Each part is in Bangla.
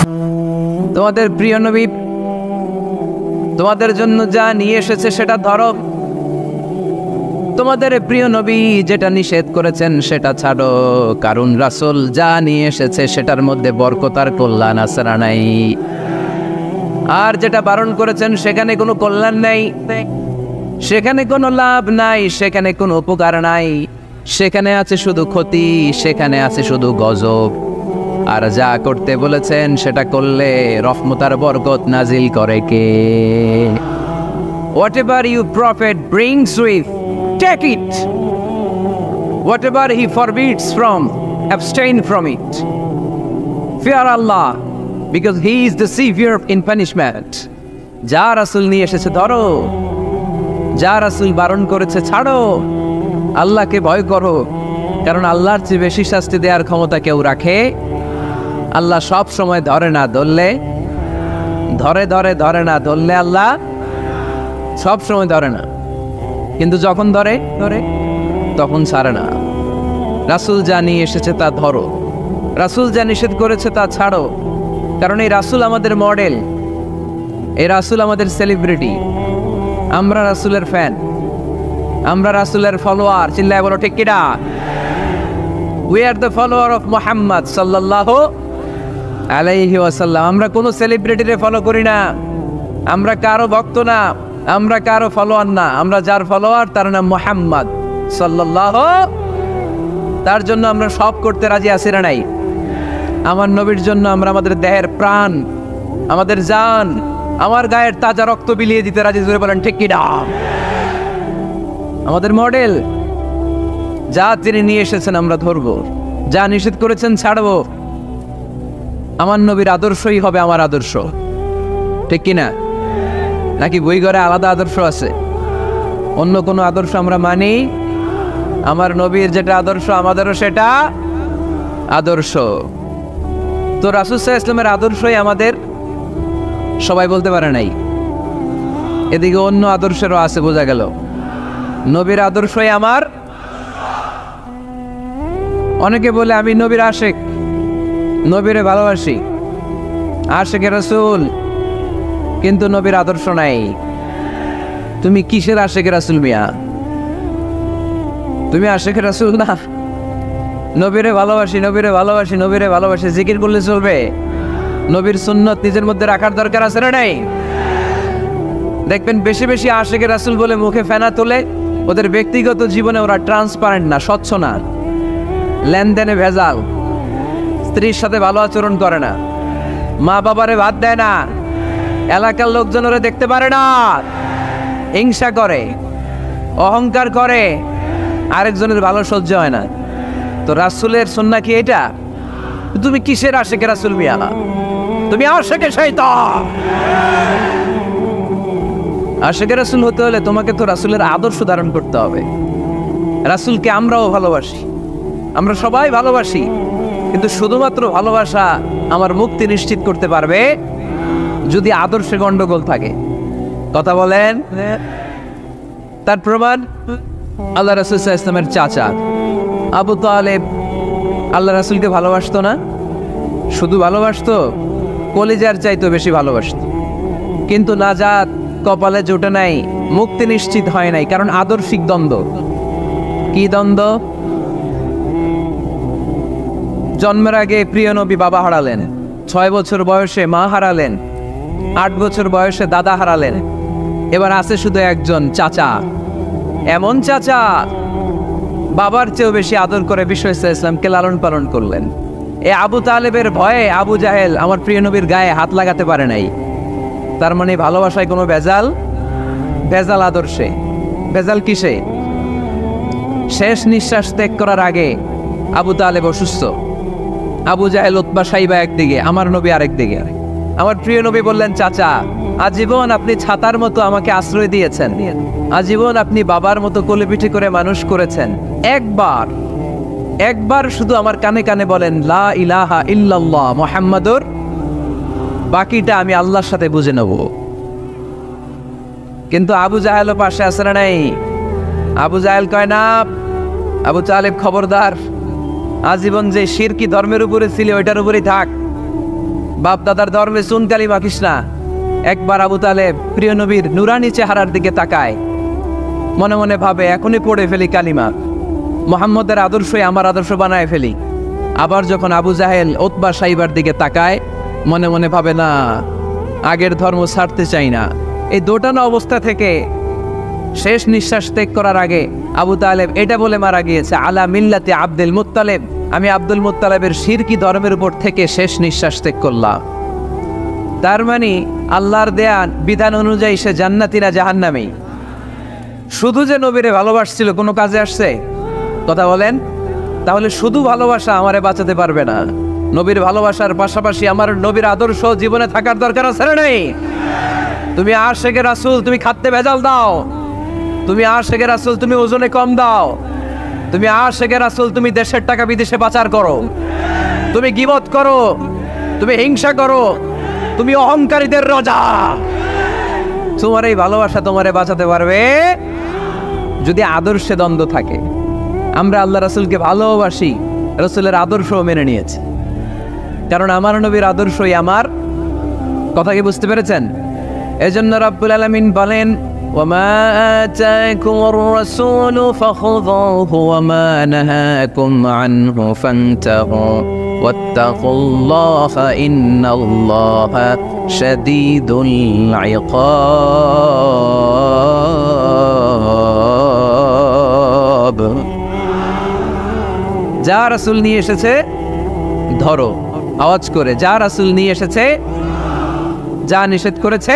তোমাদের প্রিয় নবী তোমাদের জন্য যা নিয়ে এসেছে সেটা ধরো, তোমাদের প্রিয় নবী যেটা নিষেধ করেছেন সেটা ছাড়ো, কারণ রাসূল যা নিয়ে এসেছে সেটার মধ্যে বরকত আর কল্যাণ আছে না নাই? আর যেটা বারণ করেছেন সেখানে কোনো কল্যাণ নাই, সেখানে কোনো লাভ নাই, সেখানে কোনো উপকার নাই, সেখানে আছে শুধু ক্ষতি, সেখানে আছে শুধু গজব। আর যা করতে বলেছেন সেটা করলে রহমত আর বরকত নাজিল করে কে? Whatever you prophet brings with, take it. Whatever he forbids from, abstain from it. Fear Allah, because he is the severe in punishment. যা রাসূল নিয়ে এসেছে ধরো, যা রাসূল বারণ করেছে ছাড়ো, আল্লাহকে ভয় করো, কারণ আল্লাহর চেয়ে বেশি শাস্তি দেওয়ার ক্ষমতা কেউ রাখে? আল্লাহ সব সময় ধরে না ধরলে, ধরে না ধরলে আল্লাহ সব সময় ধরে না, কিন্তু যখন ধরে তখন ছাড়ে না। রাসূল যা নিয়ে এসেছে তা ধরো, রাসূল যা নিষেধ করেছে তা ছাড়ো, কারণ এই রাসূল আমাদের মডেল, এই রাসূল আমাদের সেলিব্রিটি। আমরা রাসূলের ফ্যান, আমরা রাসূলের ফলোয়ার। চিল্লায় বলো ঠিক কিনা? We are the follower of Muhammad সাল্লাল্লাহু আলাইহি ওয়াসাল্লাম। আমরা কোনো সেলিব্রিটিরে ফলো করি না, আমরা কারো ভক্ত না, আমরা কারো ফলোয়ার না, আমরা যার ফলোয়ার তার নাম মুহাম্মদ সাল্লাল্লাহু। তার জন্য আমরা সব করতে রাজি আছি না নাই? আমার নবীর জন্য আমরা আমাদের দেহের প্রাণ, আমাদের জান, আমার গায়ের তাজা রক্ত বিলিয়ে দিতে রাজি। জোরে বলেন ঠিক কিনা? আমাদের মডেল, যা তিনি নিয়ে এসেছেন আমরা ধরবো, যা নিষেধ করেছেন ছাড়বো। আমার নবীর আদর্শই হবে আমার আদর্শ, ঠিক কিনা? নাকি বই ঘরে আলাদা আদর্শ আছে? অন্য কোনো আদর্শ আমরা মানি? আমার নবীর যেটা আদর্শ আমাদেরও সেটা আদর্শ। তো রাসূল সাল্লাল্লাহু আলাইহি ওয়াসাল্লামের আদর্শই আমাদের, সবাই বলতে পারে নাই। এদিকে অন্য আদর্শেরও আছে, বোঝা গেল। নবীর আদর্শই আমার। অনেকে বলে আমি নবীর আশেক, নবীরে ভালোবাসি, আশেকে রাসূল, কিন্তু নবীর আদর্শ নাই। তুমি কিসের আশেকে রাসূল মিয়া? তুমি আশেকে রাসূল না? নবীরে ভালোবাসি, নবীরে ভালোবাসি, নবীরে ভালোবাসি জিকির করলে চলবে? নবীর সুন্নত নিজের মধ্যে রাখার দরকার আছে না নাই? দেখবেন বেশি বেশি আশেকে রাসূল বলে মুখে ফেনা তোলে, ওদের ব্যক্তিগত জীবনে ওরা ট্রান্সপারেন্ট না, স্বচ্ছ না, লেনদেনে ভেজাল, স্ত্রীর সাথে ভালো আচরণ করে না, মা বাবারে ভাত দেয় না, এলাকার লোকজন ওরা দেখতে পারে না, হিংসা করে, অহংকার করে, আরেকজনের ভালো সহ্য হয় না। তো রাসূলের সুন্নাহ কি এটা? তুমি কিসের আশেকে রাসূল মিয়া? তুমি আশেকে শয়তান। আশেকে রাসূল হতে হলে তোমাকে তো রাসূলের আদর্শ ধারণ করতে হবে। রাসূলকে আমরাও ভালোবাসি, আমরা সবাই ভালোবাসি, কিন্তু শুধুমাত্র ভালোবাসা আমার মুক্তি নিশ্চিত করতে পারবে যদি আদর্শে গন্ডগোল থাকে। কথা বলেন? তার প্রমাণ আল্লাহ রাসূল সাল্লাল্লাহু আলাইহি ওয়াসাল্লামের চাচা আবু তালেব আল্লাহ রাসূলকে ভালোবাসতো না? শুধু ভালোবাসতো, কলিজার চাইতো বেশি ভালোবাসতো, কিন্তু নাজাত কপালে জোটে নাই, মুক্তি নিশ্চিত হয় নাই, কারণ আদর্শিক দ্বন্দ্ব। কি দ্বন্দ্ব? জন্মের আগে প্রিয় নবী বাবা হারালেন, 6 বছর বয়সে মা হারালেন, 8 বছর বয়সে দাদা হারালেন, এবার আছে শুধু একজন চাচা। এমন চাচা বাবার চেয়েও বেশি আদর করে বিশ্ব ইসলামকে লালন পালন করলেন। এ আবু তালেবের ভয়ে আবু জাহেল আমার প্রিয় নবীর গায়ে হাত লাগাতে পারে নাই। তার মানে ভালোবাসায় কোনো ভেজাল? ভেজাল আদর্শে। ভেজাল কিসে? শেষ নিঃশ্বাস ত্যাগ করার আগে আবু তালেব অসুস্থ, আবু জাহেল উতবা সাইবা একদিকে, আমার নবী আরেক দিকে। আমার প্রিয় নবী বললেন, চাচা আজীবন আপনি ছাতার মতো আমাকে আশ্রয় দিয়েছেন, আজীবন আপনি বাবার মতো কোলে পিঠে করে মানুষ করেছেন, একবার শুধু আমার কানে কানে বলেন লা ইলাহা ইল্লাল্লাহ মুহাম্মাদুর, বাকিটা আমি আল্লাহর সাথে বুঝে নেব। কিন্তু আবু জাহেলও পাশে আছে না নাই? আবু জাহেল কয় না, আবু তালেব খবরদার, আজীবন যে শিরকি ধর্মের উপরে ছিল ওইটার উপরেই থাক, বাপ দাদার ধর্মে সুন কালিমা কৃষ্ণা। একবার আবু তালেব প্রিয় নবীর নুরানি চেহারার দিকে তাকায়, মনে মনে ভাবে এখনই পড়ে ফেলি কালিমা, মুহাম্মদের আদর্শই আমার আদর্শ বানায় ফেলি। আবার যখন আবু জাহেল উতবা সাইবার দিকে তাকায়, মনে মনে ভাবে না, আগের ধর্ম ছাড়তে চাই না। এই দোটানা অবস্থা থেকে শেষ নিঃশ্বাস ত্যাগ করার আগে আবু তালেব এটা বলে মারা গিয়েছে, আলা মিল্লাতে আব্দুল মুত্তালিব, আমি আব্দুল মুত্তালিবের শিরকি ধর্মের উপর থেকে শেষ নিঃশ্বাস ত্যাগ করলাম। তার মানে আল্লাহর দেয়া বিধান অনুযায়ী সে জান্নাতি না জাহান্নামী? শুধু যে নবীরে ভালোবাসছিল কোনো কাজে আসছে? কথা বলেন। তাহলে শুধু ভালোবাসা আমারে বাঁচাতে পারবে না। নবীর ভালোবাসার পাশাপাশি আমার নবীর আদর্শ জীবনে থাকার দরকার আছে না নেই? তুমি আশেকে রাসূল, তুমি খাদ্যে ভেজাল দাও। তুমি আশেকে রাসূল, তুমি ওজনে কম দাও। তুমি আশেকে রাসূল, তুমি দেশের টাকা বিদেশে পাচার করো, তুমি গীবত করো, তুমি হিংসা করো, তুমি অহংকারীদের রাজা। তোমার এই ভালোবাসা তোমারে বাঁচাতে পারবে যদি আদর্শে দ্বন্দ্ব থাকে। আমরা আল্লাহ রাসূলকে ভালোবাসি, রাসূলের আদর্শ মেনে নিয়েছি, কারণ আমার নবীর আদর্শই আমার। কথা কি বুঝতে পেরেছেন? এজন্য রাব্বুল আলামিন বলেন, ওয়ামা আতাকুমুর রাসূলু ফাখুযুহু ওয়ামা নাহাকুম আনহু ফান্তাহু ওয়াত্তাকুল্লাহা ইন্নাল্লাহা শাদীদুল ইকাব। যা রাসূল নিয়ে এসেছে ধরো, আওয়াজ করে, যা রাসূল নিয়ে এসেছে, যা নিষেধ করেছে।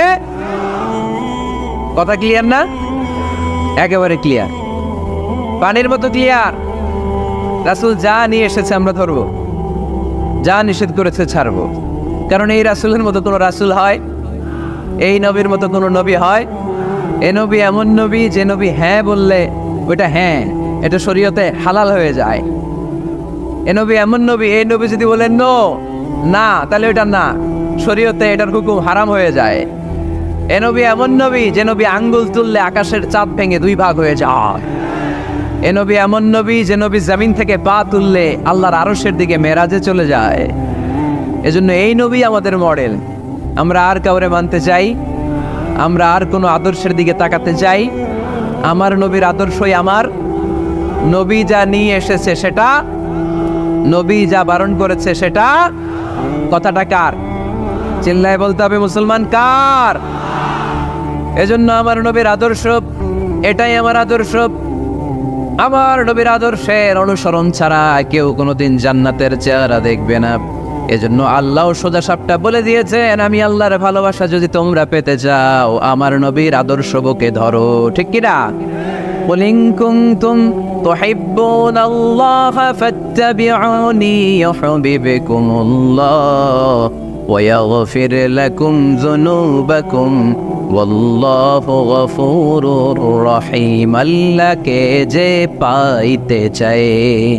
কথা ক্লিয়ার না? একেবারে ক্লিয়ার, পানির মতো ক্লিয়ার। রাসূল যা নিয়ে এসেছে আমরা ধরবো, যা নিষেধ করেছে ছাড়বো। কারণ এই রাসূলের মতো কোনো রাসূল হয়? এই নবীর মতো কোনো নবী হয়? এ নবী এমন নবী যে নবী হ্যাঁ বললে ওইটা হ্যাঁ, এটা শরীয়তে হালাল হয়ে যায়। এ নবী এমন নবী, এই নবী যদি বলেন নো, না, তাহলে ওইটা না, শরীয়তে এটার হুকুম হারাম হয়ে যায়। এ নবী এমন নবী যে নবী আঙ্গুল তুললে আকাশের চাঁদ ভেঙে দুই ভাগ হয়ে যায়। এ নবী এমন নবী যে নবী জমিন থেকে পা তুললে আল্লাহর আরশের দিকে মেরাজে চলে যায়। এজন্য এই নবী আমাদের মডেল। আমরা আর কাউরে মানতে চাই? আমরা আর কোনো আদর্শের দিকে তাকাতে চাই? আমার নবীর আদর্শই আমার। নবী যা নিয়ে এসেছে সেটা, নবী যা বারণ করেছে সেটা। কথাটা কার? চিল্লায় বলতে হবে মুসলমান, কার? এজন্য আমার নবীর আদর্শ, এটাই আমার আদর্শ। আমার নবীর আদর্শের অনুসরণ ছাড়া কেউ কোনোদিন জান্নাতের চেহারা দেখবে না। এজন্য আল্লাহ সোজা সাপটা বলে দিয়েছেন, আমি আল্লাহর ভালোবাসা যদি তোমরা পেতে চাও আমার নবীর আদর্শ বুকে ধরো। ঠিক কিনা? قُلْ إِن كُنتُمْ تُحِبُّونَ اللَّهَ فَاتَّبِعُونِي يُحْبِبْكُمُ اللَّهُ وَيَغْفِرْ لَكُمْ ذُنُوبَكُمْ وَاللَّهُ غَفُورٌ رَحِيمٌ। আল্লাহকে যে পাইতে চায়,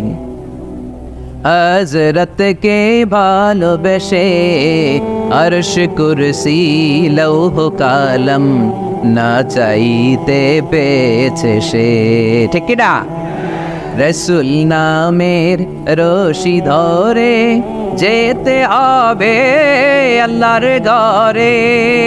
হযরতকে ভালোবেসে আরশ কুরসি লৌহ কালাম না চাইতে পেয়েছে সে। ঠিক কিনা? রাসূল নামের রশি ধরে যেতে হবে আল্লাহর ঘরে।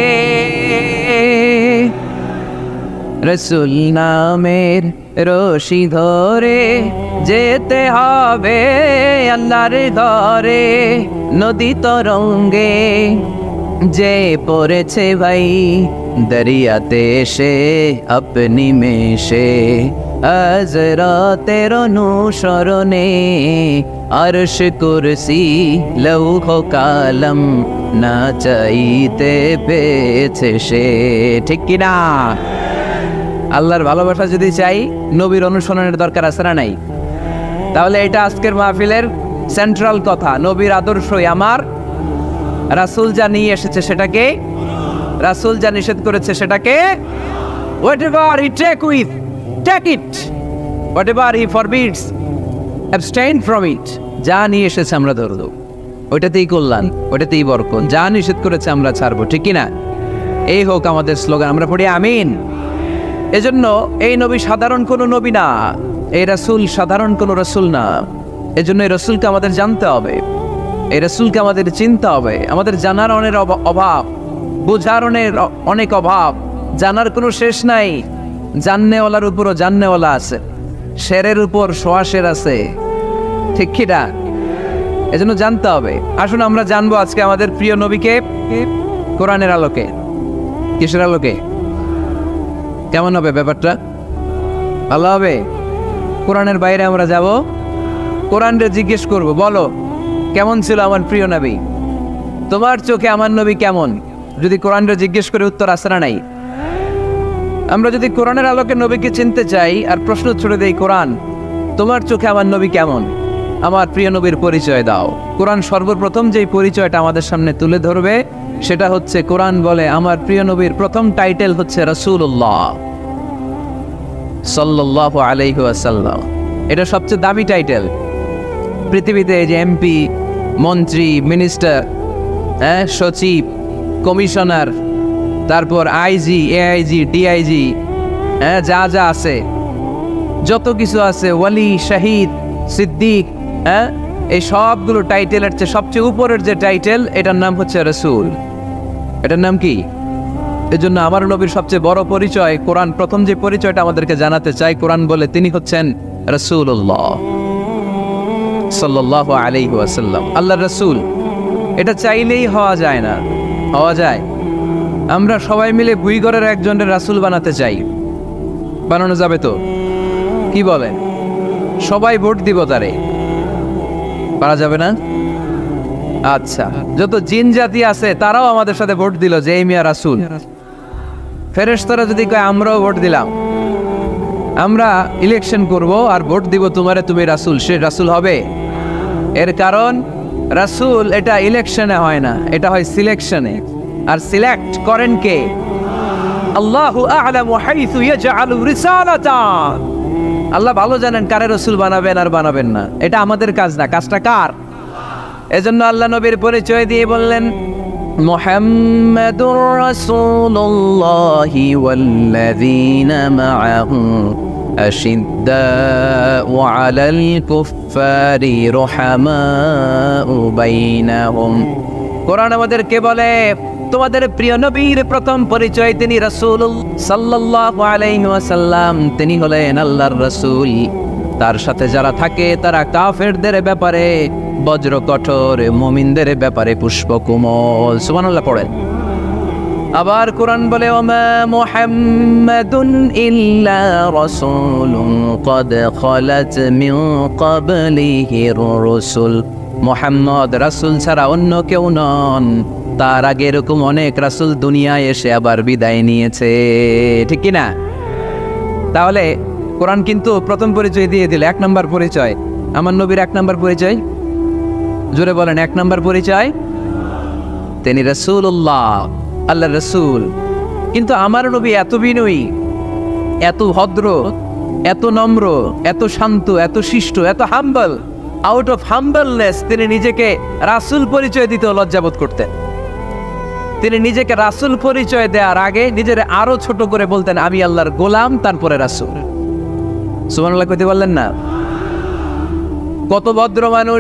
রাসূল নামের রশি ধরে যেতে হবে আল্লাহর ঘরে। নদী তরঙ্গে যে পড়েছে ভাই দরিয়াতে সে আপনি মেশে, হযরতের অনুসরণে আরশ কুরসি লৌহ কালাম না চাইতে পেয়েছে সে। ঠিক কিনা? আল্লাহর ভালোবাসা যদি চাই, নবীর অনুসরণের দরকার আছে না নাই? তাহলে এটা আজকের মাহফিলের সেন্ট্রাল কথা। নবীর আদর্শই আমার। রাসূল যা নিয়ে এসেছে সেটাকে, রাসূল যা নিষেধ করেছে সেটাকে, whatever he take it, whatever he forbids, abstain from it। যা নিয়ে এসেছে আমরা ধরব, ওইটাতেই কল্যাণ, ওইটাতেই বরকত। যা নিষেধ করেছে আমরা ছাড়বো। ঠিক কিনা? এই হোক আমাদের স্লোগান। আমরা পড়ি আমিন। এজন্য এই নবী সাধারণ কোনো নবী না, এই রাসূল সাধারণ কোনো রাসূল না। এজন্য এই রাসূলকে আমাদের জানতে হবে। এই রাসূলকে আমাদের চিনতে হবে। আমাদের জানার অনেক অভাব, বোঝার অনেক অভাব, জানার কোনো শেষ নাই। জাননেওয়ালার উপরও জাননেওয়ালা আছে, শেরের উপর সোয়া শের আছে, ঠিক কি না? এজন্য জানতে হবে। আসুন আমরা জানবো আজকে আমাদের প্রিয় নবীকে কোরআনের আলোকে। কিসের আলোকে? কেমন হবে ব্যাপারটা? ভালো হবে? কোরআনের বাইরে আমরা যাব, কোরআনকে জিজ্ঞেস করব, বলো কেমন ছিল আমার প্রিয় নবী, তোমার চোখে আমার নবী কেমন? যদি কোরআনকে জিজ্ঞেস করে উত্তর আসে না নাই? আমরা যদি কোরআনের আলোকে নবীকে চিনতে চাই আর প্রশ্ন ছুড়ে দেই, কোরআন তোমার চোখে আমার নবী কেমন, আমার প্রিয় নবীর পরিচয় দাও। কোরআন সর্বপ্রথম যেই পরিচয়টা আমাদের সামনে তুলে ধরবে সেটা হচ্ছে, কোরআন বলে আমার প্রিয় নবীর প্রথম টাইটেল হচ্ছে রাসূলুল্লাহ সাল্লাল্লাহু আলাইহি ওয়াসাল্লাম। এটা সবচেয়ে দামি টাইটেল পৃথিবীতে। যে এমপি, মন্ত্রী, মিনিস্টার, সচিব, কমিশনার, তারপর আইজি, এআইজি, ডিআইজি, যা যা আছে, যত কিছু আছে, ওয়ালি, শাহিদ, সিদ্দিক, এই সবগুলো টাইটেলের চেয়ে সবচেয়ে উপরের যে টাইটেল, এটার নাম হচ্ছে রাসূল। এটার নাম কি? এজন্য আমার নবীর সবচেয়ে বড় পরিচয়, কোরআন প্রথম যে পরিচয়টা আমাদেরকে জানাতে চাই, কোরআন বলে তিনি হচ্ছেন রাসূলুল্লাহ সাল্লাল্লাহু আলাইহি ওয়াসাল্লাম, আল্লাহর রাসূল। এটা চাইলেই হওয়া যায় না, হওয়া যায়? আমরা সবাই মিলে বুইগরের একজনের রাসূল বানাতে চাই, বানানো যাবে তো? কি বলেন? সবাই ভোট দিব তারে, পারা যাবে না? আচ্ছা, যত জিন জাতি আছে তারাও আমাদের সাথে ভোট দিল যে এই মিয়া রাসূল। ফেরেশতারা যদি কয় আমরাও ভোট দিলাম, আমরা ইলেকশন করব আর ভোট দিব তোমারে, তুমি রাসূল, সে রাসূল হবে? এর কারণ রাসূল এটা ইলেকশনে হয় না, এটা হয় সিলেকশনে। আর সিলেক্ট করেন কে? আল্লাহু আ'লামু হাইসু ইয়াজআলু রিসালাতা। আল্লাহ ভালো জানেন কারে রাসূল বানাবেন আর বানাবেন না, এটা আমাদের কাজ না। কাজটা কার? এজন্য আল্লাহ নবীর পরিচয় দিয়ে বললেন, মুহাম্মাদুর রাসূলুল্লাহি ওয়াল্লাযীনা মা'আহু আশিদ্দাউ আলাল কুফফারি রুহামাউ বাইনাহুম। কোরআন আমাদেরকে বলে তোমাদের প্রিয় নবীর প্রথম পরিচয় তিনি রাসূল সাল্লাল্লাহু আলাইহি ওয়াসাল্লাম, তিনি হলেন আল্লাহর রাসূল। তার সাথে যারা থাকে তারা কাফেরদের ব্যাপারে বজ্র কঠোর, মুমিনদের ব্যাপারে পুষ্পকোমল। সুবহানাল্লাহ পড়েন। আবার কোরআন বলে, ওমা মুহাম্মাদুন ইল্লা রাসূলুন ক্বাদ খালাত মিন ক্বাবলিহির রাসূল। মুহাম্মদ রাসূল ছাড়া অন্য কেউ নন, তার আগে এরকম অনেক রাসূল দুনিয়ায় এসে আবার বিদায় নিয়েছে, ঠিক কি না? তাহলে কোরআন কিন্তু প্রথম পরিচয় দিয়ে দিল, 1 নম্বর পরিচয়। আমার নবীর 1 নম্বর পরিচয়, জোরে বলেন, 1 নম্বর পরিচয় তিনি রাসূলুল্লাহ, আল্লাহর রাসূল। কিন্তু আমার নবী এত বিনয়ী, এত ভদ্র, এত নম্র, এত শান্ত, এত শিষ্ট, এত হাম্বল। আউট অফ হাম্বলনেস তিনি নিজেকে রাসূল পরিচয় দিতে লজ্জাবোধ করতেন। তিনি নিজেকে রাসূল পরিচয় দেওয়ার আগে নিজের আরো ছোট করে বলতেন, আমি আল্লাহর গোলাম, তারপরে রাসূল। সুবহানাল্লাহ কইতে বললেন না? কত ভদ্র মানুষ,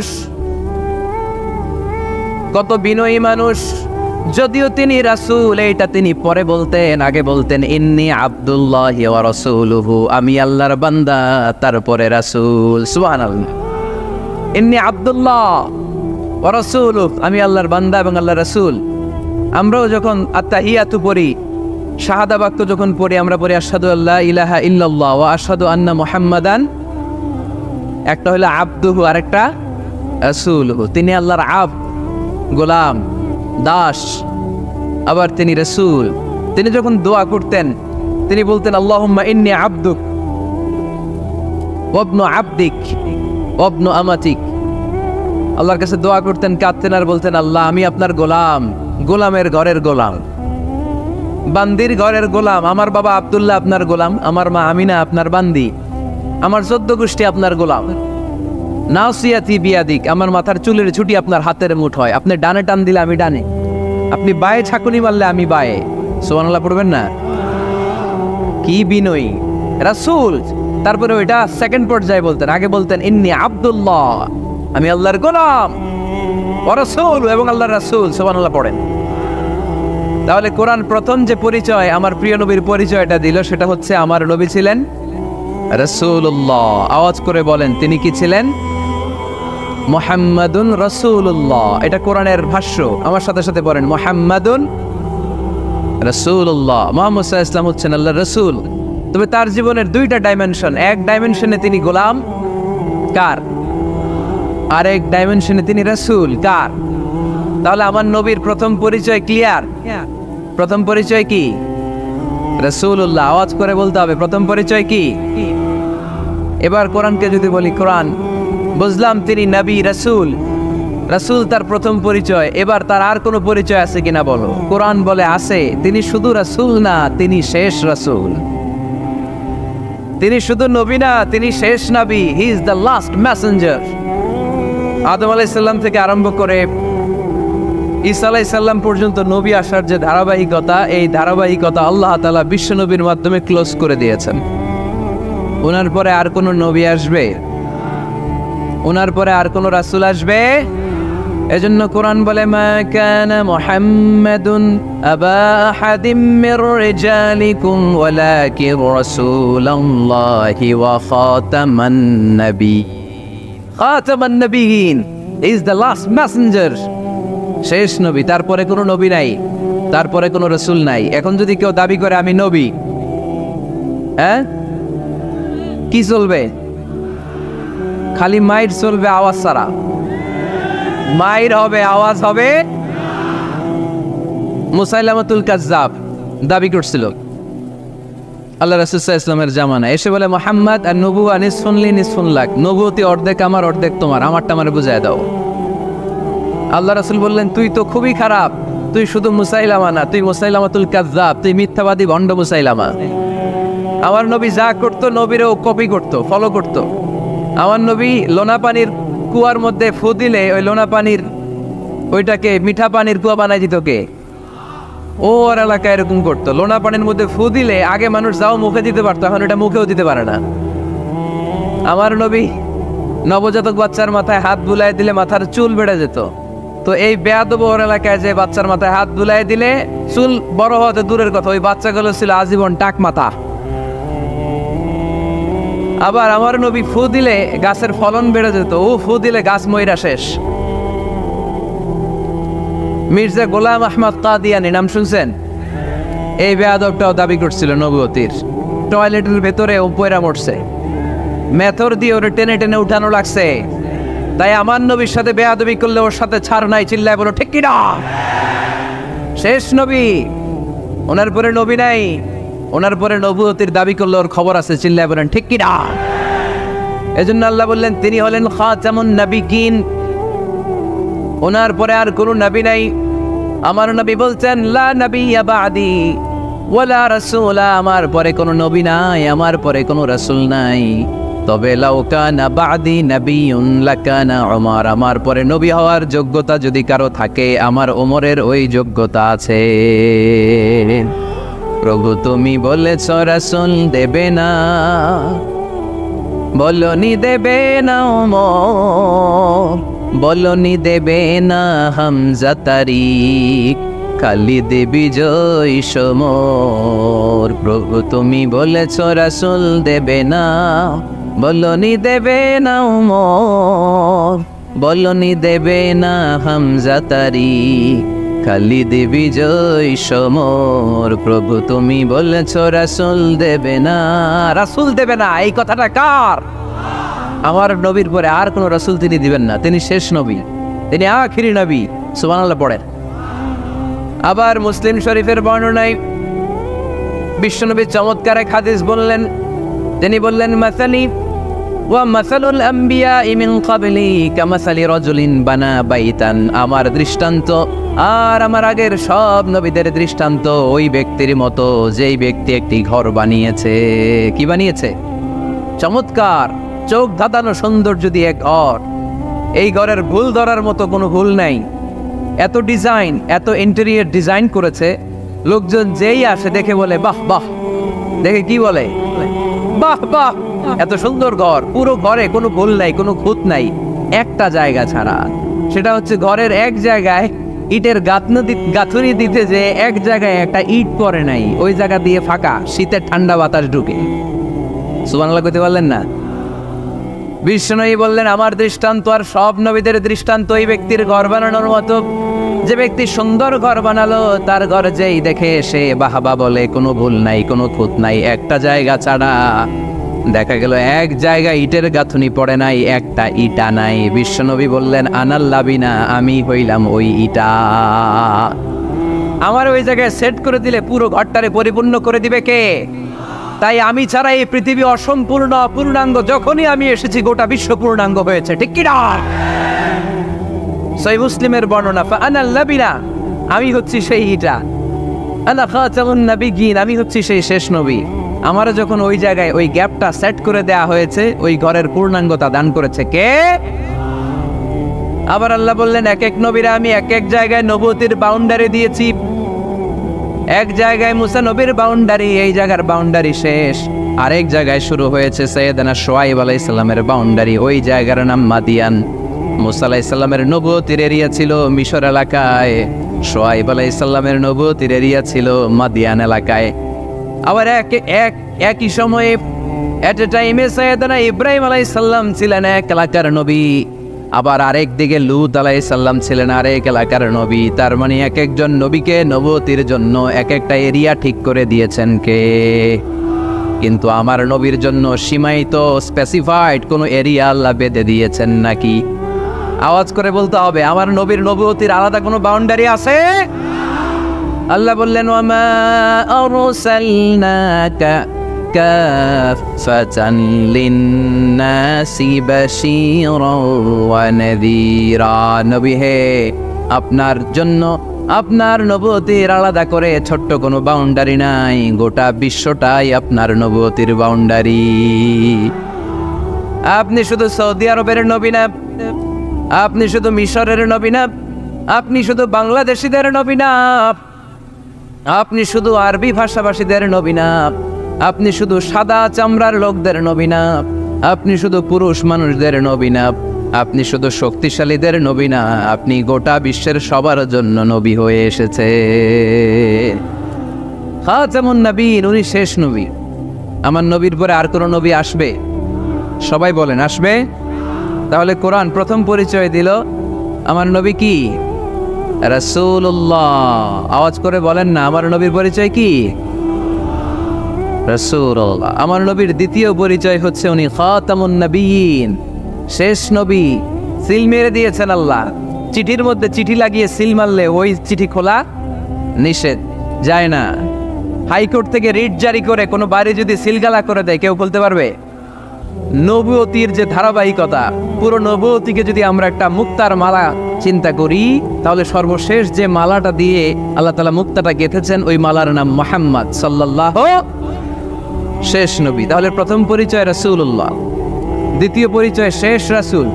কত বিনয়ী মানুষ। যদিও তিনি রাসূল, এইটা তিনি পরে বলতেন, আগে বলতেন ইন্নী আব্দুল্লাহি ওয়া রাসূলুহু, আমি আল্লাহর বান্দা, তারপরে রাসূল। সুবহানাল্লাহ। ইন্নী আব্দুল্লাহ ওয়া রাসূলুহু, আমি আল্লাহর বান্দা এবং আল্লাহর রাসূল। আমরাও যখন আত্তাহিয়াতু পড়ি, শাহাদা বাক্য যখন পড়ি, আমরা পড়ি আশহাদু আল্লা ইলাহা ইল্লাল্লাহ ওয়া আশহাদু আন্না মুহাম্মাদান। একটা হলো আব্দুহু, আরেকটা রাসূলুহু। তিনি আল্লাহর আবদ, গোলাম, দাস, আবার তিনি রাসূল। তিনি যখন দোয়া করতেন তিনি বলতেন, আল্লাহুম্মা ইন্নী আবদুক ওয়া ইবনু আবদিক ওয়া ইবনু আমাতিক। আল্লাহর কাছে দোয়া করতেন, কাঁদতেন আর বলতেন, আল্লাহ আমি আপনার গোলাম, গোলামের ঘরের গোলাম, বান্দির ঘরের গোলাম। আমার বাবা আব্দুল্লাহ আপনার গোলাম, আমার মা আমিনা আপনার বান্দি, আমার 14 গোষ্ঠী আপনার গোলাম। নাসিয়াতি বিয়াদিক, আমার মাথার চুলের ছুটি আপনার হাতের মুঠোয়। আপনি ডানে টান দিলে আমি ডানে, আপনি বায়ে ছাকুনি মারলে আমি বায়ে। সুবহানাল্লাহ পড়বেন না? কি বিনয়ী রাসূল। তারপরে ওইটা সেকেন্ড পর্যায়ে বলতেন। আগে বলতেন ইন্নী আব্দুল্লাহ, আমি আল্লাহর গোলাম, ওয়া রাসূল এবং আল্লাহর রাসূল সুবহানাল্লাহ পড়েন। তাহলে কোরআন প্রথম যে পরিচয় আমার প্রিয় নবীর পরিচয়টা দিল সেটা হচ্ছে আমার নবী ছিলেন রাসূলুল্লাহ। আওয়াজ করে বলেন তিনি কি ছিলেন? মুহাম্মাদুন রাসূলুল্লাহ। এটা কোরআনের ভাষ্য, আমার সাথে সাথে পড়েন মুহাম্মাদুন রাসূলুল্লাহ। মুহাম্মদ সাল্লাল্লাহু আলাইহি ওয়াসাল্লাম হচ্ছেন আল্লাহর রাসূল। তবে তার জীবনের দুইটা ডাইমেনশন, এক ডাইমেনশনে তিনি গোলাম কার, আরেক ডাইমেনশনে তিনি রাসূল কার। তাহলে আমার নবীর প্রথম পরিচয় ক্লিয়ার। প্রথম পরিচয় কি? রাসূলুল্লাহ। আওয়াজ করে বলতে হবে প্রথম পরিচয় কি। এবার কোরআনকে যদি বলি, কোরআন বুঝলাম তিনি নবী রাসূল, রাসূল তার প্রথম পরিচয়, এবার তার আর কোনো পরিচয় আছে কিনা বলো। কোরআন বলে আছে, তিনি শুধু রাসূল না, তিনি শেষ রাসূল। তিনি শুধু নবী না, তিনি শেষ নবী। He is the last messenger. আদম আলাইহিস সালাম থেকে আরম্ভ করে ঈসা আলাইহিস সালাম পর্যন্ত নবী আসার যে ধারাবাহিকতা, এই ধারাবাহিকতা আল্লাহ তাআলা বিশ্ব নবীর মাধ্যমে ক্লোজ করে দিয়েছেন। ওনার পরে আর কোনো নবী আসবে? ওনার পরে আর কোনো রাসূল আসবে? এজন্য কোরআন বলে মা কানা মুহাম্মাদুন আবা আহাদিম মির রিজালিকুম ওয়ালাকিন রাসূলুল্লাহি ওয়া খাতামান নবী। খাতামান নবিয়িন ইজ দ্য লাস্ট মেসেঞ্জার, শেষ নবী। তারপরে কোনো নবী নাই, তারপরে কোনো রাসূল নাই। এখন যদি কেউ দাবি করে আমি নবী, হ্যাঁ কি চলবে? খালি মাইর চলবে, আওয়াজ ছাড়া। মাইর হবে, আওয়াজ হবে। মুসাইলামাতুল কাজ্জাব দাবি করছিল আল্লাহ রাসূল সাল্লাল্লাহু আলাইহি ওয়াসাল্লামের জামানায়, এসে বলে মুহাম্মদ আর নবুয়া নিসফুন লি নিসফুন লাক, নবুয়তি অর্ধেক আমার অর্ধেক তোমার, আমারটা আমারে বুঝায় দাও। আল্লাহ রাসূল বললেন তুই তো খুবই খারাপ, তুই শুধু মুসাইলামা না, তুই মুসাইলামাতুল কাজ্জাব, তুই মিথ্যাবাদী ভণ্ড মুসাইলামা। আমার নবী যা করতো নবীরও কপি করতো, ফলো করতো। আমার নবী লোনা পানির কুয়ার মধ্যে ফু দিলে ওই লোনা পানির ওইটাকে মিঠা পানির কুয়া বানাই দিত কে? ওর এলাকায় এরকম করতো। লোনা পানির মধ্যে ফু দিলে আগে মানুষ যাও মুখে দিতে পারতো, এখন এটা মুখেও দিতে পারে না। আমার নবী নবজাতক বাচ্চার মাথায় হাত বুলাই দিলে মাথার চুল বেড়ে যেত। তো এই বেয়াদব ওর এলাকায় যে বাচ্চার মাথায় হাত বুলাই দিলে চুল বড় হতে দূরের কথা, ওই বাচ্চাগুলো ছিল আজীবন টাক মাথা। আবার আমার নবী ফু দিলে গাছের ফলন বেড়ে যেত, ও ফু দিলে গাছ মইরা শেষ। মির্জা গোলাম আহমদ কাদিয়ানী নাম শুনছেন? এই বেয়াদবটাও দাবি করছিল নবুয়তির। টয়লেটের ভেতরে ও পয়রা মরছে, মেথর দিয়ে ওরে টেনে টেনে উঠানো লাগছে। তাই আমার নবীর সাথে বেয়াদবি করলে ওর সাথে ছাড় নাই, চিল্লায় বলো ঠিক কিনা? শেষ নবী, ওনার পরে নবী নাই। ওনার পরে নবুয়তির দাবি করলে ওর খবর আছে, চিল্লায় বলেন ঠিক কিনা? এজন্য আল্লাহ বললেন তিনি হলেন খাতামুন নবিয়্যিন, ওনার পরে আর কোনো নবী নাই। আমার নবী বলছেন লা নাবিয়্যা বা'দি ওয়ালা রাসূলা, আমার পরে কোনো নবী নাই, আমার পরে কোনো রাসূল নাই। তবে লাউ কানা বা'দি নাবিয়্যুন লাকানা উমর, আমার পরে নবী হওয়ার যোগ্যতা যদি কারো থাকে আমার ওমরের ওই যোগ্যতা আছে। প্রভু তুমি বলেছ রাসূল দেবে না, বলনি দেবে না ওমর, বলনি দেবে না হামজা তারিক, খালিদ বিজয় সমর। প্রভু তুমি বলেছ রাসূল দেবে না, বলনি দেবে না ওমর, বলনি দেবে না হামজা তারিক, খালিদ বিজয় সমর। প্রভু তুমি বলেছ রাসূল দেবে না, রাসূল দেবে না, এই কথাটা কার? আমার নবীর পরে আর কোনো রাসূল তিনি দিবেন না, তিনি শেষ নবী, তিনি আখিরি নবী। সুবহানাল্লাহ পড়েন। আবার মুসলিম শরীফের বর্ণনায় বিশ্বনবী চমৎকার এক হাদিস বললেন, তিনি বললেন মাসালি ওয়া মাসালুল আম্বিয়া মিন ক্বাবলি কামাসালি রাজুলিন বানা বাইতান, আমার দৃষ্টান্ত আর আমার আগের সব নবীদের দৃষ্টান্ত ওই ব্যক্তির মতো যেই ব্যক্তি একটি ঘর বানিয়েছে। কি বানিয়েছে? চমৎকার চোখ ধাঁধানো সৌন্দর্য দিয়ে এক ঘর। এই ঘরের ভুল ধরার মতো কোনো ভুল নাই। এত ডিজাইন, এত ইন্টেরিয়র ডিজাইন করেছে, লোকজন যেই আসে দেখে বলে বাহ বাহ। দেখে কি বলে? বাহ বাহ, এত সুন্দর ঘর। পুরো ঘরে কোনো ভুল নাই, কোনো খুঁত নাই, একটা জায়গা ছাড়া। সেটা হচ্ছে ঘরের এক জায়গায় ইটের গাঁথুনি দিতে যে এক জায়গায় একটা ইট পড়ে নাই, ওই জায়গা দিয়ে ফাঁকা, শীতের ঠান্ডা বাতাস ঢুকে। সুবহানাল্লাহ কইতে পারলেন না? বিশ্বনবী বললেন, আমার দৃষ্টান্ত আর সব নবীদের দৃষ্টান্ত ওই ব্যক্তির ঘর বানানোর মতো, যে ব্যক্তি সুন্দর ঘর বানালো তার ঘর যেই দেখে সে বাহাবা বলে, কোনো ভুল নাই, কোনো খুঁত নাই। একটা জায়গা ছাড়া দেখা গেল এক জায়গায় ইটের গাঁথুনি পড়ে নাই, একটা ইটা নাই। বিশ্বনবী বললেন, আনাল লাবিনা, আমি হইলাম ওই ইটা। আমার ওই জায়গায় সেট করে দিলে পুরো ঘরটারে পরিপূর্ণ করে দিবে কে? তাই আমি ছাড়া এই পৃথিবী অসম্পূর্ণ, অপূর্ণাঙ্গ। যখনই আমি এসেছি গোটা বিশ্ব পূর্ণাঙ্গ হয়েছে, ঠিক কি না? সহিহ মুসলিমের বর্ণনা, ফাআনাল লাবিনা, আমি হচ্ছি সেই ইটা, আনা খাতামুন নাবিয়্যিন, আমি হচ্ছি সেই শেষ নবী। আমারও যখন ওই জায়গায় ওই গ্যাপটা সেট করে দেয়া হয়েছে, ওই ঘরের পূর্ণাঙ্গতা দান করেছে কে? আবার আল্লাহ বললেন, এক এক নবীরা আমি এক এক জায়গায় নবুয়তির বাউন্ডারি দিয়েছি। এক জায়গায় মুসা নবীর বাউন্ডারি, এই জায়গার বাউন্ডারি শেষ। আরেক জায়গায় শুরু হয়েছে সাইয়েদনা শুআয়ব আলাইহিস সালামের বাউন্ডারি, ওই জায়গার নাম মাদিয়ান। মুসা আলাইহিস সালামের নবুয়তির এরিয়া ছিল মিশর এলাকায়, শুআয়ব আলাইহিস সালামের নবুয়তির এরিয়া ছিল মাদিয়ান এলাকায়। আবার একই সময়ে এট এ টাইমে সাইয়েদনা ইব্রাহিম আলাইহিস সালাম ছিলেন এক এলাকার নবী, আবার আরেক দিকে লূত আলাইহিস সালাম ছিলেন আরেক এলাকার নবী। তার মানে এক একজন নবীকে নবুয়তির জন্য এক একটা এরিয়া ঠিক করে দিয়েছেন কে? কিন্তু আমার নবীর জন্য সীমায়িত স্পেসিফাইড কোন এরিয়া আল্লাহ বেঁধে দিয়েছেন নাকি? আওয়াজ করে বলতে হবে, আমার নবীর নবুয়তির আলাদা কোনো বাউন্ডারি আছে? আল্লাহ বললেন, ওয়ামা আরসালনাকা কাফাতান লিন্নাসি বাশীরান ওয়া নাযীরা। নবী হে, আপনার জন্য আপনার নবুয়তির আলাদা করে ছোট্ট কোনো বাউন্ডারি নাই, গোটা বিশ্বটাই আপনার নবুয়তির বাউন্ডারি। আপনি শুধু সৌদি আরবের নবী না, আপনি শুধু মিশরের নবী না, আপনি শুধু বাংলাদেশিদের নবী না, আপনি শুধু আরবি ভাষাভাষীদের নবী না, আপনি শুধু সাদা চামড়ার লোকদের নবী না, আপনি শুধু পুরুষ মানুষদের নবী না, আপনি শুধু শক্তিশালীদের নবী না, আপনি গোটা বিশ্বের সবার জন্য নবী হয়ে এসেছে। খাতামুন নবীন, উনি শেষ নবী। আমার নবীর পরে আর কোনো নবী আসবে? সবাই বলেন, আসবে? তাহলে কোরআন প্রথম পরিচয় দিল আমার নবী কি? রাসূলুল্লাহ। আওয়াজ করে বলেন না, আমার নবীর পরিচয় কি? রাসূলুল্লাহ। আমার নবীর দ্বিতীয় পরিচয় হচ্ছে উনি খাতামুন নবীন, শেষ নবী। সিল মেরে দিয়েছেন আল্লাহ। চিঠির মধ্যে চিঠি লাগিয়ে সিল মারলে ওই চিঠি খোলা নিষেধ, যায় না। হাইকোর্ট থেকে রিট জারি করে কোনো বাড়ি যদি সিলগালা করে দেয়, কেউ বলতে পারবে? নবুয়তির যে ধারাবাহিকতা, পুরো নবুয়তিকে যদি আমরা একটা মুক্তার মালা চিন্তা করি, তাহলে সর্বশেষ যে মালাটা দিয়ে আল্লাহ তাআলা মুক্তাটা গেঁথেছেন, ওই মালার নাম মুহাম্মদ সাল্লাল্লাহু, শেষ নবী। তাহলে প্রথম পরিচয় রাসূলুল্লাহ, দ্বিতীয় পরিচয় শেষ রাসূল।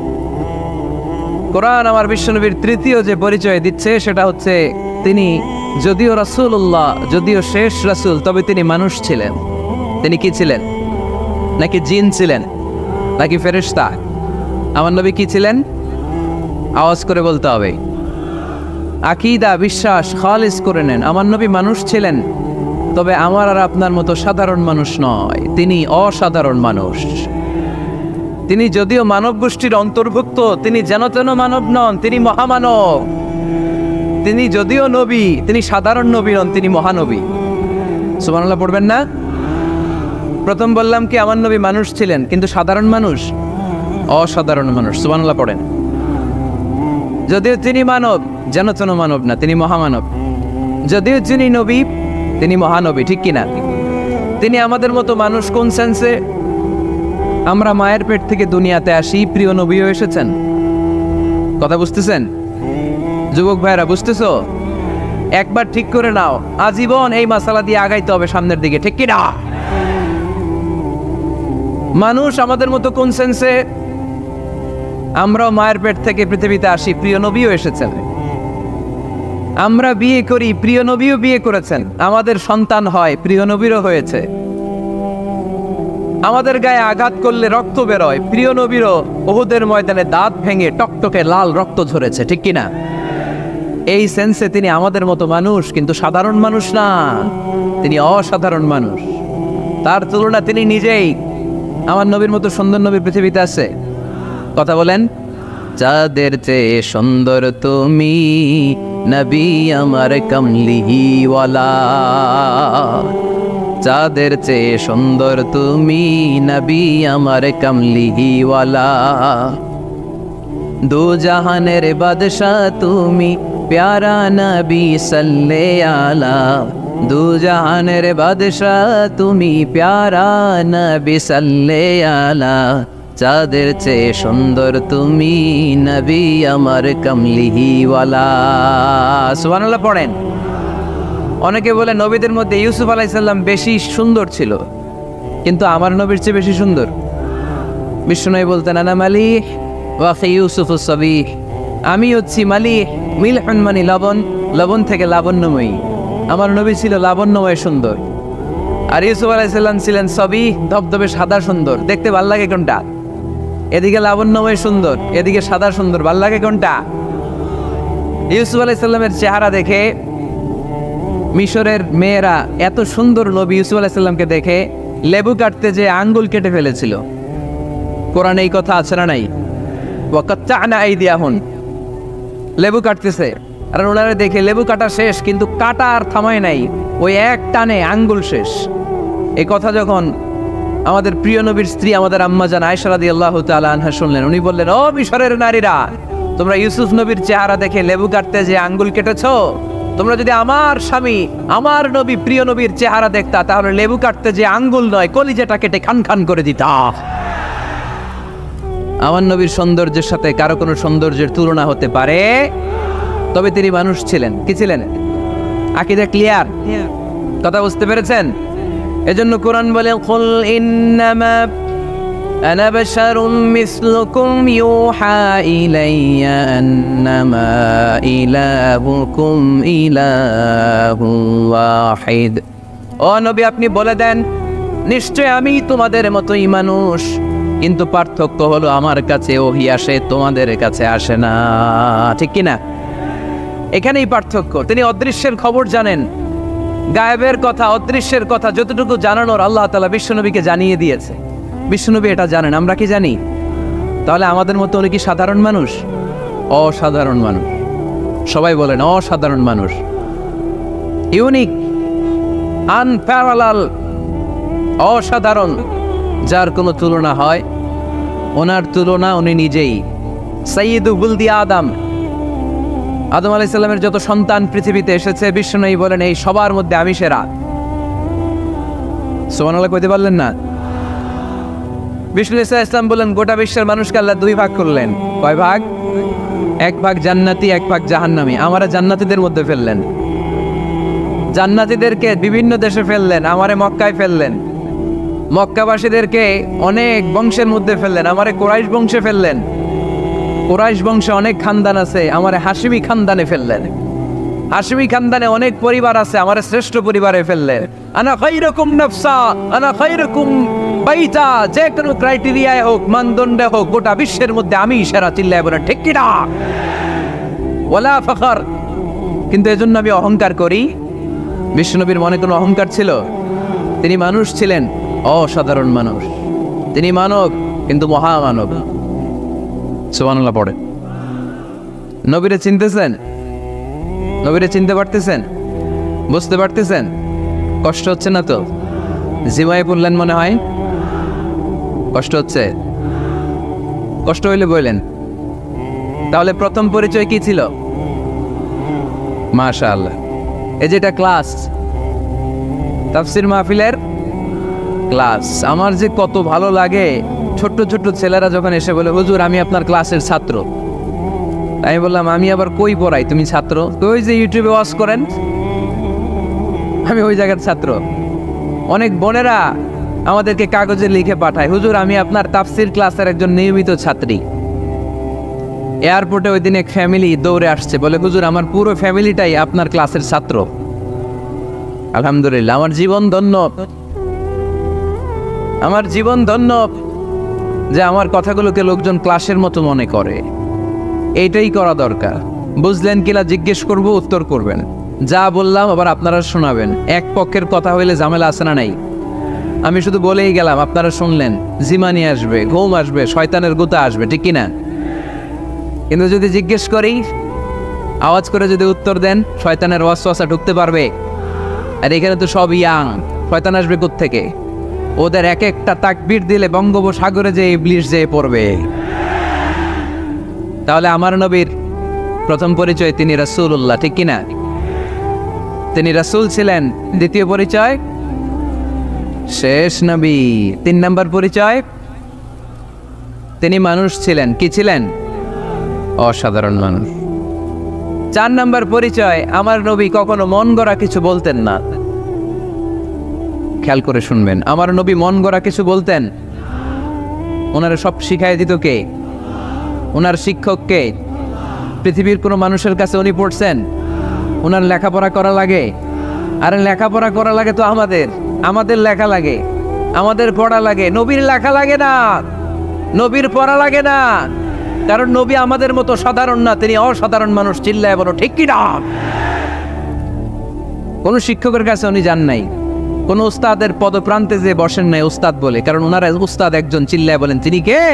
কোরআন আমার বিশ্বনবীর তৃতীয় যে পরিচয় দিচ্ছে সেটা হচ্ছে তিনি যদিও রাসূলুল্লাহ, যদিও শেষ রাসূল, তবে তিনি মানুষ ছিলেন। তিনি কি ছিলেন? নাকি জিন ছিলেন? নাকি ফেরেশতা? আমার নবী কি ছিলেন? আওয়াজ করে বলতে হবে। আকীদা, বিশ্বাস খালিস করে নেন, আমার নবী মানুষ ছিলেন, তবে আমার আর আপনার মতো সাধারণ মানুষ নয়, তিনি অসাধারণ মানুষ। তিনি যদিও মানব গোষ্ঠীর অন্তর্ভুক্ত, তিনি যেন তেন মানব নন, তিনি মহামানব। তিনি যদিও নবী, তিনি সাধারণ নবী নন, তিনি মহানবী। সুবহানাল্লাহ পড়বেন না? প্রথম বললাম কি আমার নবী মানুষ ছিলেন, কিন্তু সাধারণ মানুষ, অসাধারণ মানুষ। সুবহানাল্লাহ পড়েন। যদিও তিনি মানব, যেন তেন মানব না, তিনি মহামানব। যদিও তিনি নবী, তিনি মহানবী, ঠিক কিনা? তিনি আমাদের মতো মানুষ কোন সেন্সে? আমরা মায়ের পেট থেকে দুনিয়াতে আসি, প্রিয় নবীও এসেছেন। কথা বুঝতেছেন? যুবক ভাইরা বুঝতেছো? একবার ঠিক করে নাও, আজীবন এই মাসালা দিয়ে আগাইতে হবে সামনের দিকে, ঠিক কিনা? মানুষ আমাদের মতো কোন সেন্সে? আমরাও মায়ের পেট থেকে পৃথিবীতে আসি, প্রিয় নবীও এসেছেন। আমরা বিয়ে করি, প্রিয় নবীও বিয়ে করেছেন। আমাদের সন্তান হয়, প্রিয় নবীরও হয়েছে। আমাদের গায়ে আঘাত করলে রক্ত বেরোয়, প্রিয় নবীরও উহুদের ময়দানে দাঁত ভেঙে টকটকে লাল রক্ত ঝরেছে, ঠিক কিনা? এই সেন্সে তিনি আমাদের মতো মানুষ, কিন্তু সাধারণ মানুষ না, তিনি অসাধারণ মানুষ। তার তুলনা তিনি নিজেই। আমার নবীর মতো সুন্দর নবী পৃথিবীতে আছে? কথা বলেন। যাদের চেয়ে সুন্দর তুমি নবী আমার কমলিওয়ালা, যাদের চেয়ে সুন্দর তুমি নবী আমার কমলিওয়ালা, দু জাহানের বাদশাহ তুমি প্যারা নবী সাল্লে আলা, দু জাহানের বাদশাহ তুমি প্যারা নবী সাল্লে আলা, যাদের চেয়ে সুন্দর তুমি নবী আমার কমলিওয়ালা। সুবহানাল্লাহ পড়েন। অনেকে বলে নবীদের মধ্যে ইউসুফ আলাইহিস সালাম বেশি সুন্দর ছিল, কিন্তু আমার নবীর চেয়ে বেশি সুন্দর। বিষ্ণু বলতেন আনা মালিহ ওয়া ইউসুফ সাবিহ, আমি হচ্ছি মালিহ, মিলহুন মানে লবণ, লবণ থেকে লাবণ্যময়ী। আমার নবী ছিল লাবণ্যময় সুন্দর, আর ইউসুফ আলাইহিস সালাম ছিলেন সবিহ, ধবধবে সাদা সুন্দর। দেখতে ভাল লাগে কোনটা? এদিকে লাবণ্যময় সুন্দর, এদিকে সাদা সুন্দর, ভাল লাগে কোনটা? ইউসুফ আলাইহিস সালামের চেহারা দেখে মিশরের মেয়েরা এত সুন্দর নবী ইউসুফ আলাইহিস সালামকে দেখে লেবু কাটতে যে আঙ্গুল কেটে ফেলেছিল। কোরআনে এই কথা আছে না নাই? ওয়াকাত্তা'না আইদিয়াহুন, লেবু কাটতেছে, আর ওনারা দেখে লেবু কাটা শেষ, কিন্তু কাটা আর থামায় নাই, ওই এক টানে আঙ্গুল শেষ। এই কথা যখন আমাদের প্রিয় নবীর স্ত্রী আমাদের আম্মা জান আয়েশা রাদিয়াল্লাহু তাআলা আনহা শুনলেন, উনি বললেন, ও মিশরের নারীরা, তোমরা ইউসুফ নবীর চেহারা দেখে লেবু কাটতে যে আঙ্গুল কেটেছো, তোমরা যদি আমার স্বামী আমার নবী প্রিয় নবীর চেহারা দেখতা, তাহলে লেবু কাটতে যে আঙ্গুল নয়, কলিজাটা কেটে খান খান করে দিতা। আমার নবীর সৌন্দর্যের সাথে কারো কোনো সৌন্দর্যের তুলনা হতে পারে? তবে তিনি মানুষ ছিলেন। কি ছিলেন? আকীদা ক্লিয়ার? কথা বুঝতে পেরেছেন? এজন্য কোরআন বলে, কুল ইন্নামা আনা বাশারুম মিসলুকুম ইউহা ইলাইয়া আন্নামা ইলাহুকুম ইলাহুন ওয়াহিদ। ও নবী, আপনি বলে দেন, নিশ্চয় আমি তোমাদের মতোই মানুষ, কিন্তু পার্থক্য হলো আমার কাছে ওহী আসে, তোমাদের কাছে আসে না। ঠিক কিনা? এখানেই পার্থক্য। তিনি অদৃশ্যের খবর জানেন, গায়েবের কথা, অদৃশ্যের কথা যতটুকু জানানোর আল্লাহ তাআলা বিশ্বনবীকে জানিয়ে দিয়েছে। বিশ্বনবী এটা জানেন, আমরা কি জানি? তাহলে আমাদের মতো উনি কি সাধারণ মানুষ? অসাধারণ মানুষ। সবাই বলেন অসাধারণ মানুষ। ইউনিক, আনপ্যারালাল, অসাধারণ, যার কোনো তুলনা হয়? ওনার তুলনা উনি নিজেই। সাইয়্যিদু বুলদি আদম, আদম আলাইহিস সালামের যত সন্তান পৃথিবীতে এসেছে, বিশ্বনবী বলেন এই সবার মধ্যে আমি সেরা। সুবহানাল্লাহ কইতে পারলেন না? বিষ্ণু ইসলাম বলেন, গোটা বিশ্বের মানুষকে আল্লাহ দুই ভাগ করলেন। কয় ভাগ? এক ভাগ জান্নাতি, এক ভাগ জাহান্নামী। আমারে জান্নাতীদের মধ্যে ফেললেন। জান্নাতীদেরকে বিভিন্ন দেশে ফেললেন, আমারে মক্কায় ফেললেন। মক্কাবাসীদেরকে অনেক বংশের মধ্যে ফেললেন, আমারে কুরাইশ বংশে ফেললেন। কুরাইশ বংশে অনেক খানদান আছে, আমারে হাশিমি খানদানে ফেললেন। হাশিমি খানদানে অনেক পরিবার আছে, আমারে শ্রেষ্ঠ পরিবারে ফেললেন। আনা খায়রুকুম নাফসা, আনা খায়রুকুম বাইতা, যে কোনো ক্রাইটেরিয়ায় হোক, মানদণ্ডে হোক, গোটা বিশ্বের মধ্যে আমি সেরা। চিল্লায় বলেন ঠিক কিনা? ওয়ালা ফখর। কিন্তু এজন্য আমি অহংকার করি? বিশ্বনবীর মনে কোনো অহংকার ছিল? তিনি মানুষ ছিলেন, অসাধারণ মানুষ। তিনি মানব, কিন্তু মহামানব। সুবহানাল্লাহ পড়ে। নবীরে চিনতেছেন? নবীরে চিনতে পারতেছেন? বুঝতে পারতেছেন? কষ্ট হচ্ছে না তো? জিমায় পড়লেন মনে হয়? কষ্ট হচ্ছে? কষ্ট হইলে বললেন। তাহলে প্রথম পরিচয় কি ছিল? মাশাআল্লাহ। এই যেটা ক্লাস, তাফসীর মাহফিলের ক্লাস, আমার যে কত ভালো লাগে ছোট্ট ছোট্ট ছেলেরা যখন এসে বলে, হুজুর আমি আপনার ক্লাসের ছাত্র। আমি বললাম, আমি আবার কই পড়াই, তুমি ছাত্র? তো ওই যে ইউটিউবে ওয়াচ করেন, আমি ওই জায়গার ছাত্র। অনেক বোনেরা আমাদেরকে কাগজে লিখে পাঠায়, হুজুর আমি আপনার তাফসীর ক্লাসের একজন নিয়মিত ছাত্রী। এয়ারপোর্টে ওই দিন এক ফ্যামিলি দৌড়ে আসছে, বলে হুজুর আমার পুরো ফ্যামিলিটাই আপনার ক্লাসের ছাত্র। আলহামদুলিল্লাহ, আমার জীবন ধন্য। আমার জীবন ধন্য যে আমার কথাগুলোকে লোকজন ক্লাসের মতো মনে করে। এইটাই করা দরকার। বুঝলেন কিনা জিজ্ঞেস করব, উত্তর করবেন। যা বললাম আবার আপনারা শোনাবেন। এক পক্ষের কথা হইলে ঝামেলা আছে না নাই? আমি শুধু বলেই গেলাম, আপনারা শুনলেন, জিমানি আসবে, ঘুম আসবে, শয়তানের গুতা আসবে, ঠিক কিনা? কিন্তু যদি জিজ্ঞেস করি, আওয়াজ করে যদি উত্তর দেন, শয়তানের ওয়াসওয়াসা ঢুকতে পারবে? আর এখানে তো সব ইয়াং, শয়তান আসবে কোত্থেকে? ওদের এক একটা তাকবীর দিলে বঙ্গোপসাগরে যে ইবলিশ যেয়ে পড়বে। তাহলে আমার নবীর প্রথম পরিচয় তিনি রাসূলুল্লাহ, ঠিক কিনা? তিনি রাসূল ছিলেন। দ্বিতীয় পরিচয় শেষ নবী। 3 নম্বর পরিচয় তিনি মানুষ ছিলেন। কি ছিলেন? অসাধারণ মানুষ। 4 নম্বর পরিচয় আমার নবী কখনো মন গড়া কিছু বলতেন না। খেয়াল করে শুনবেন, আমার নবী মন গড়া কিছু বলতেন? ওনারা সব শিখাই দিত কে? ওনার শিক্ষককে? পৃথিবীর কোনো মানুষের কাছে উনি পড়ছেন? ওনার লেখাপড়া করা লাগে? আরে লেখাপড়া করা লাগে তো আমাদের লেখা লাগে, আমাদের পড়া লাগে। নবীর লেখা লাগে না, নবীর পড়া লাগে না। কারণ নবী আমাদের মতো সাধারণ না, তিনি অসাধারণ মানুষ। চিল্লায় বলো ঠিক কি না? কোন শিক্ষকের কাছে উনি যান নাই, কোন উস্তাদের পদপ্রান্তে যে বসেন নাই উস্তাদ বলে, কারণ ওনারা উস্তাদ একজন। চিল্লায় বলেন তিনি কে?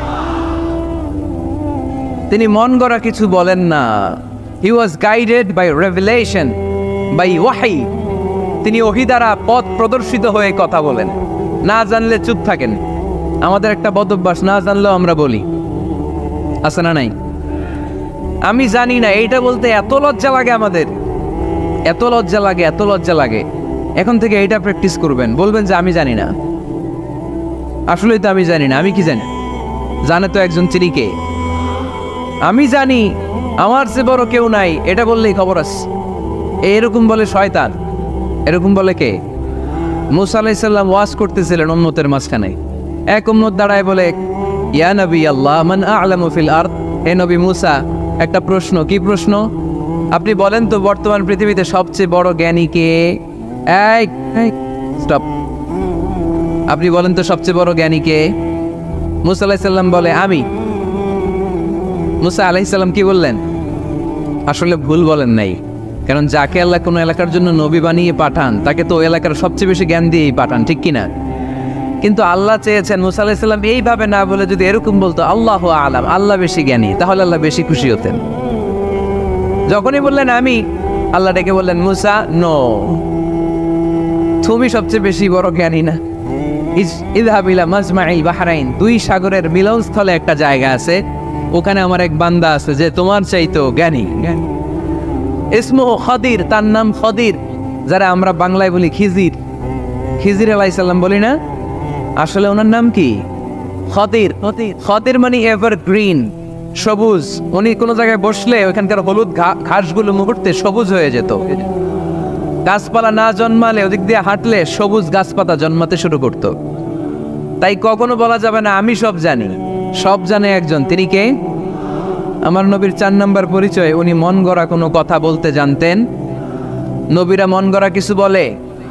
তিনি মন গড়া কিছু বলেন না। He was guided by revelation, by ওয়াহি। তিনি ওহী দ্বারা পথ প্রদর্শিত হয়ে কথা বলেন। না জানলে চুপ থাকেন। আমাদের একটা বদ অভ্যাস, না জানলেও আমরা বলি, আছে না নাই? আমি জানি না, এইটা বলতে এত লজ্জা লাগে আমাদের, এত লজ্জা লাগে, এত লজ্জা লাগে। এখন থেকে এইটা প্র্যাকটিস করবেন, বলবেন যে আমি জানি না। আসলেই তো আমি জানি না। আমি কি জানি? জানে তো একজন, তিনি কে? আমি জানি, আমার চেয়ে বড় কেউ নাই, এটা বললেই খবর আছে। এরকম বলে শয়তান। এরকম বলে কে? মুসা আলাইহিস সালাম ওয়াজ করতেছিলেন উম্মতের মাঝখানে। এক উম্মত দাঁড়ায় বলে, ইয়া নবী আল্লাহ মান আ'লামু ফিল আরদ। হে নবী মুসা, একটা প্রশ্ন। কি প্রশ্ন? আপনি বলেন তো বর্তমান পৃথিবীতে সবচেয়ে বড় জ্ঞানী কে? স্টপ। আপনি বলেন তো সবচেয়ে বড় জ্ঞানী কে? মুসা আলাইহিস সালাম বলে আমি। মুসা আলাইহিস সালাম কি বললেন? আসলে ভুল বলেন নাই, কারণ যাকে আল্লাহ কোনো এলাকার জন্য নবী বানিয়ে পাঠান, তাকে তো ওই এলাকার সবচেয়ে বেশি জ্ঞান দিয়েই পাঠান, ঠিক কিনা? কিন্তু আল্লাহ চেয়েছেন মুসা আলাইহিস সালাম এইভাবে না বলে যদি এরকম বলতো, আল্লাহু আ'লাম, আল্লাহ বেশি জ্ঞানী, তাহলে আল্লাহ বেশি খুশি হতেন। যখনই বললেন আমি, আল্লাহ ডেকে বললেন, মুসা নো, তুমি সবচেয়ে বেশি বড় জ্ঞানী না। ইযহাব ইলা মাজমাইল বাহরাইন, 2 সাগরের মিলনস্থলে একটা জায়গা আছে, ওখানে আমার এক বান্দা আছে যে তোমার চাইতো জ্ঞানী। ইসমুহু খদির, তার নাম খদির, যারা আমরা বাংলায় বলি খিজির। খিজির আলাইহিস সালাম বলি না, আসলে ওনার নাম কি? খদির। খদির মানে এভারগ্রিন, সবুজ। উনি কোনো জায়গায় বসলে ওখানকার হলুদ ঘাসগুলো মুহূর্তে সবুজ হয়ে যেত। গাছপালা না জন্মালে ওদিক দিয়ে হাঁটলে সবুজ গাছপাতা জন্মাতে শুরু করত। তাই কখনো বলা যাবে না আমি সব জানি। সব জানে একজন, তিনি কে? আমার নবীর 4 নম্বর পরিচয়, উনি মন গড়া কোনো কথা বলতে জানতেন। নবীরা মন গড়া কিছু বলে?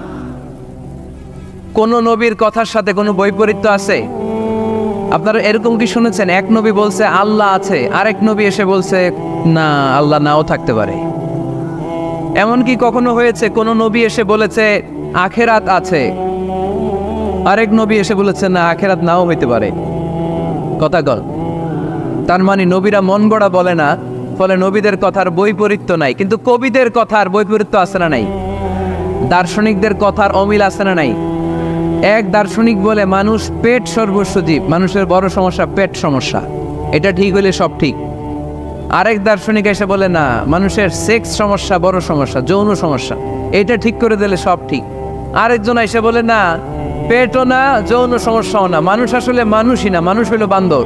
কোন নবীর কথার সাথে কোনো বৈপরীত্য আছে? আপনারা এরকম কি শুনেছেন, এক নবী বলছে আল্লাহ আছে, আরেক নবী এসে বলছে না, আল্লাহ নাও থাকতে পারে? এমন কি কখনো হয়েছে কোন নবী এসে বলেছে আখেরাত আছে, আরেক নবী এসে বলেছে না, আখেরাত নাও হইতে পারে? কথা কল। তার মানে নবীরা মন গড়া বলে না, ফলে নবীদের কথার বৈপরীত্য নাই। কিন্তু কবিদের কথার বৈপরীত্য আছে না নাই? দার্শনিকদের কথার অমিল আছে না নাই? এক দার্শনিক বলে মানুষ পেট সর্বস্ব জীব, মানুষের বড় সমস্যা পেট সমস্যা, এটা ঠিক হইলে সব ঠিক। আরেক দার্শনিক এসে বলে না, মানুষের সেক্স সমস্যা বড় সমস্যা, যৌন সমস্যা, এটা ঠিক করে দিলে সব ঠিক। আরেকজন এসে বলে না, পেটও না, যৌন সমস্যাও না, মানুষ আসলে মানুষই না, মানুষ হইল বান্দর।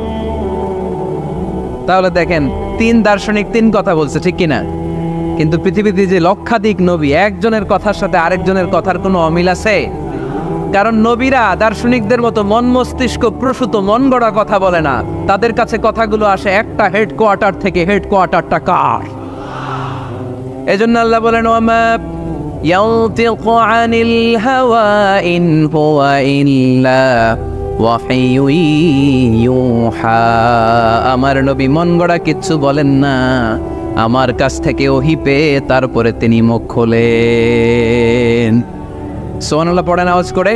তাহলে দেখেন 3 দার্শনিক 3 কথা বলছে, ঠিক কিনা? কিন্তু পৃথিবীতে যে লক্ষাধিক নবী, একজনের কথার সাথে আরেকজনের কথার কোনো অমিল আছে? কারণ নবীরা দার্শনিকদের মতো মন মস্তিষ্ক প্রসূত মন গড়া কথা বলে না। তাদের কাছে কথাগুলো আসে একটা হেডকোয়ার্টার থেকে। হেডকোয়ার্টারটা কার? এজন্য আল্লাহ বলেন, ওয়ামা ইয়ানতিকু আনিল হাওয়া ইন হুয়া ইল্লা ওয়াহিয়ু ইউহা, আমার নবী মন গড়া কিচ্ছু বলেন না, আমার কাছ থেকে ওহী পেয়ে তারপরে তিনি মুখ খোলেন। সুবহানাল্লাহ পড়েন আওয়াজ করে।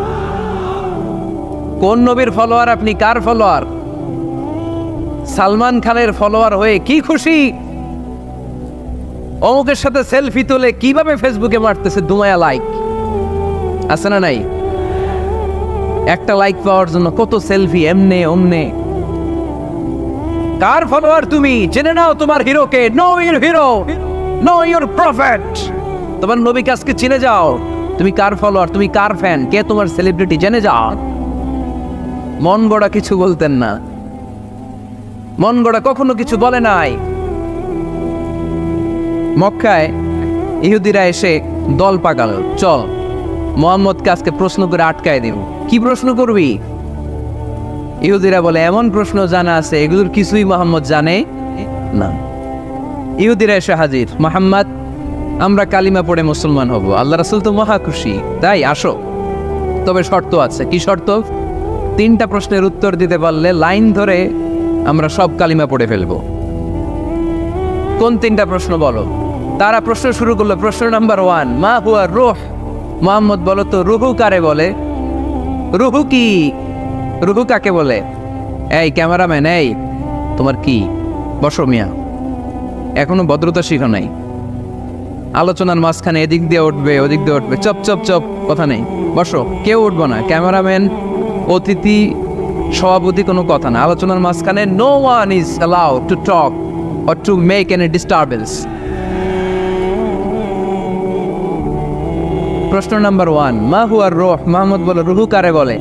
কোন নবীর ফলোয়ার আপনি? কার ফলোয়ার? সালমান খানের ফলোয়ার হয়ে কি খুশি? অমুকের সাথে সেলফি তুলে কিভাবে ফেসবুকে মারতেছে দুমায়া লাইক, আছে না নাই? একটা লাইক পাওয়ার জন্য কত সেলফি, এমনে ওমনে। কার ফলোয়ার তুমি? জেনে নাও তোমার হিরোকে। Know your hero, know your prophet. তোমার নবীকে আজকে চিনে যাও। তুমি কার ফলোয়ার, তুমি কার ফ্যান, কে তোমার সেলিব্রিটি, জেনে যাও। মন গড়া কিছু বলতেন না, মন গড়া কখনো কিছু বলে নাই। মক্কায় ইহুদিরা এসে দল পাকালো, চল মুহাম্মদকে আজকে প্রশ্ন করে আটকায় দিব। কি প্রশ্ন করবি? ইহুদিরা বলে এমন প্রশ্ন জানা আছে এগুলোর কিছুই মুহাম্মদ জানে না। ইহুদিরা এসে হাজির, মুহাম্মদ আমরা কালিমা পড়ে মুসলমান হব। আল্লাহ রাসূল তো মহা খুশি, তাই আসো, তবে শর্ত আছে। কি শর্ত? 3টা প্রশ্নের উত্তর দিতে পারলে লাইন ধরে আমরা সব কালিমা পড়ে ফেলবো। কোন 3টা প্রশ্ন বলো? তারা প্রশ্ন শুরু করলো। প্রশ্ন নাম্বার 1, মা হুয়া রূহ। মুহাম্মদ বলো তো রুহু কারে বলে? রুহু কি? রুহু কাকে বলে? এই ক্যামেরাম্যান, এই তোমার কি? বসো মিয়া, এখনো ভদ্রতা শিখো নাই। আলোচনার মাঝখানে এদিক দিয়ে উঠবে ওদিক দিয়ে উঠবে, চপ চপ চপ, কথা নেই, বসো। কেউ উঠবো না, ক্যামেরাম্যান, অতিথি, সভাপতি, কোনো কথা না। আলোচনার মাঝখানে no one is allowed to talk or to make any disturbance. প্রশ্ন নাম্বার 1, মা হুয়া রূহ। মুহাম্মদ বলে রুহু কারে বলে?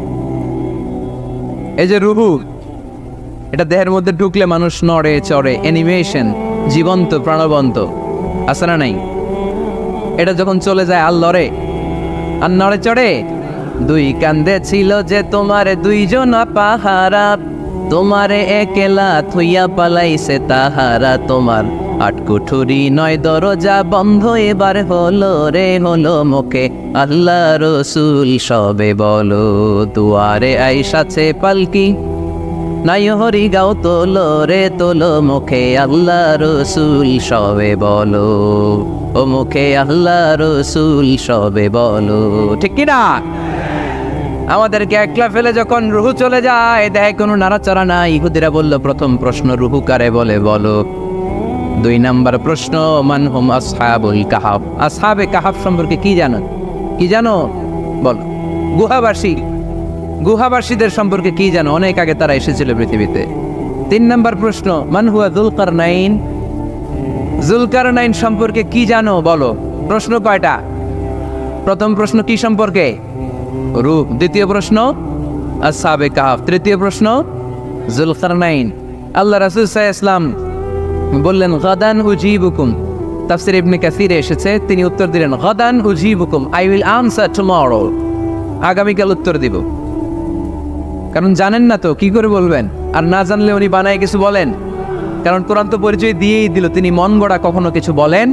এই যে রুহু, এটা দেহের মধ্যে ঢুকলে মানুষ নড়ে চড়ে, অ্যানিমেশন, জীবন্ত প্রাণবন্ত, আছে না নাই? এটা যখন চলে যায় আর লড়ে আর নড়ে চড়ে। 2 কান্দে ছিল যে তোমার 2 জন পাহারা, তোমারে একলা থুইয়া পালাইছে তাহারা। তোমার 8 কুঠুরি 9 দরজা বন্ধ, এবার হলো রে হলো মুখে আল্লাহ রসুল সবে বলো। দুয়ারে আইসাছে পালকি, নাই হরি গাও তোলো রে তোলো, মুখে আল্লাহ রসুল সবে বলো। ও মুখে আল্লাহ রসুল সবে বলো। ঠিক কিনা? আমাদেরকে একলা ফেলে যখন রুহু চলে যায়, দেয় কোনো নাড়াচাড়া নাই। ইহুদিরা বলল প্রথম প্রশ্ন রুহু কারে বলে বলো। 2 নাম্বার প্রশ্ন, মান হুম আসহাবুল কাহাফ। আসহাবে কাহাফ সম্পর্কে কি জানো? কি জানো বলো। গুহাবাসী, গুহাবাসীদের সম্পর্কে কি জানো? অনেক আগে তারা এসেছিল পৃথিবীতে। 3 নাম্বার প্রশ্ন, মান হুয়া যুলকারনাইন। যুলকারনাইন সম্পর্কে কি জানো বলো। প্রশ্ন কয়টা? প্রথম প্রশ্ন কি সম্পর্কে? রূহ। দ্বিতীয় প্রশ্ন আসহাবে কাহাফ। তৃতীয় প্রশ্ন যুলকারনাইন। আল্লাহ রাসূল সাল্লাল্লাহু আলাইহি ওয়াসাল্লাম বললেন গাদান উজিবুকুম। তাফসীর ইবনে কাসিরে এসেছে, তিনি উত্তর দিলেন গাদান উজিবুকুম, আই উইল আনসার টুমরো। আগামীকাল উত্তর দিব। কারণ জানেন না তো কি করে বলবেন, আর না জানলে উনি বানায় কিছু বলেন। কারণ কোরআন তো পরিচয় দিয়েই দিল, তিনি মন গড়া কখনো কিছু বলেন।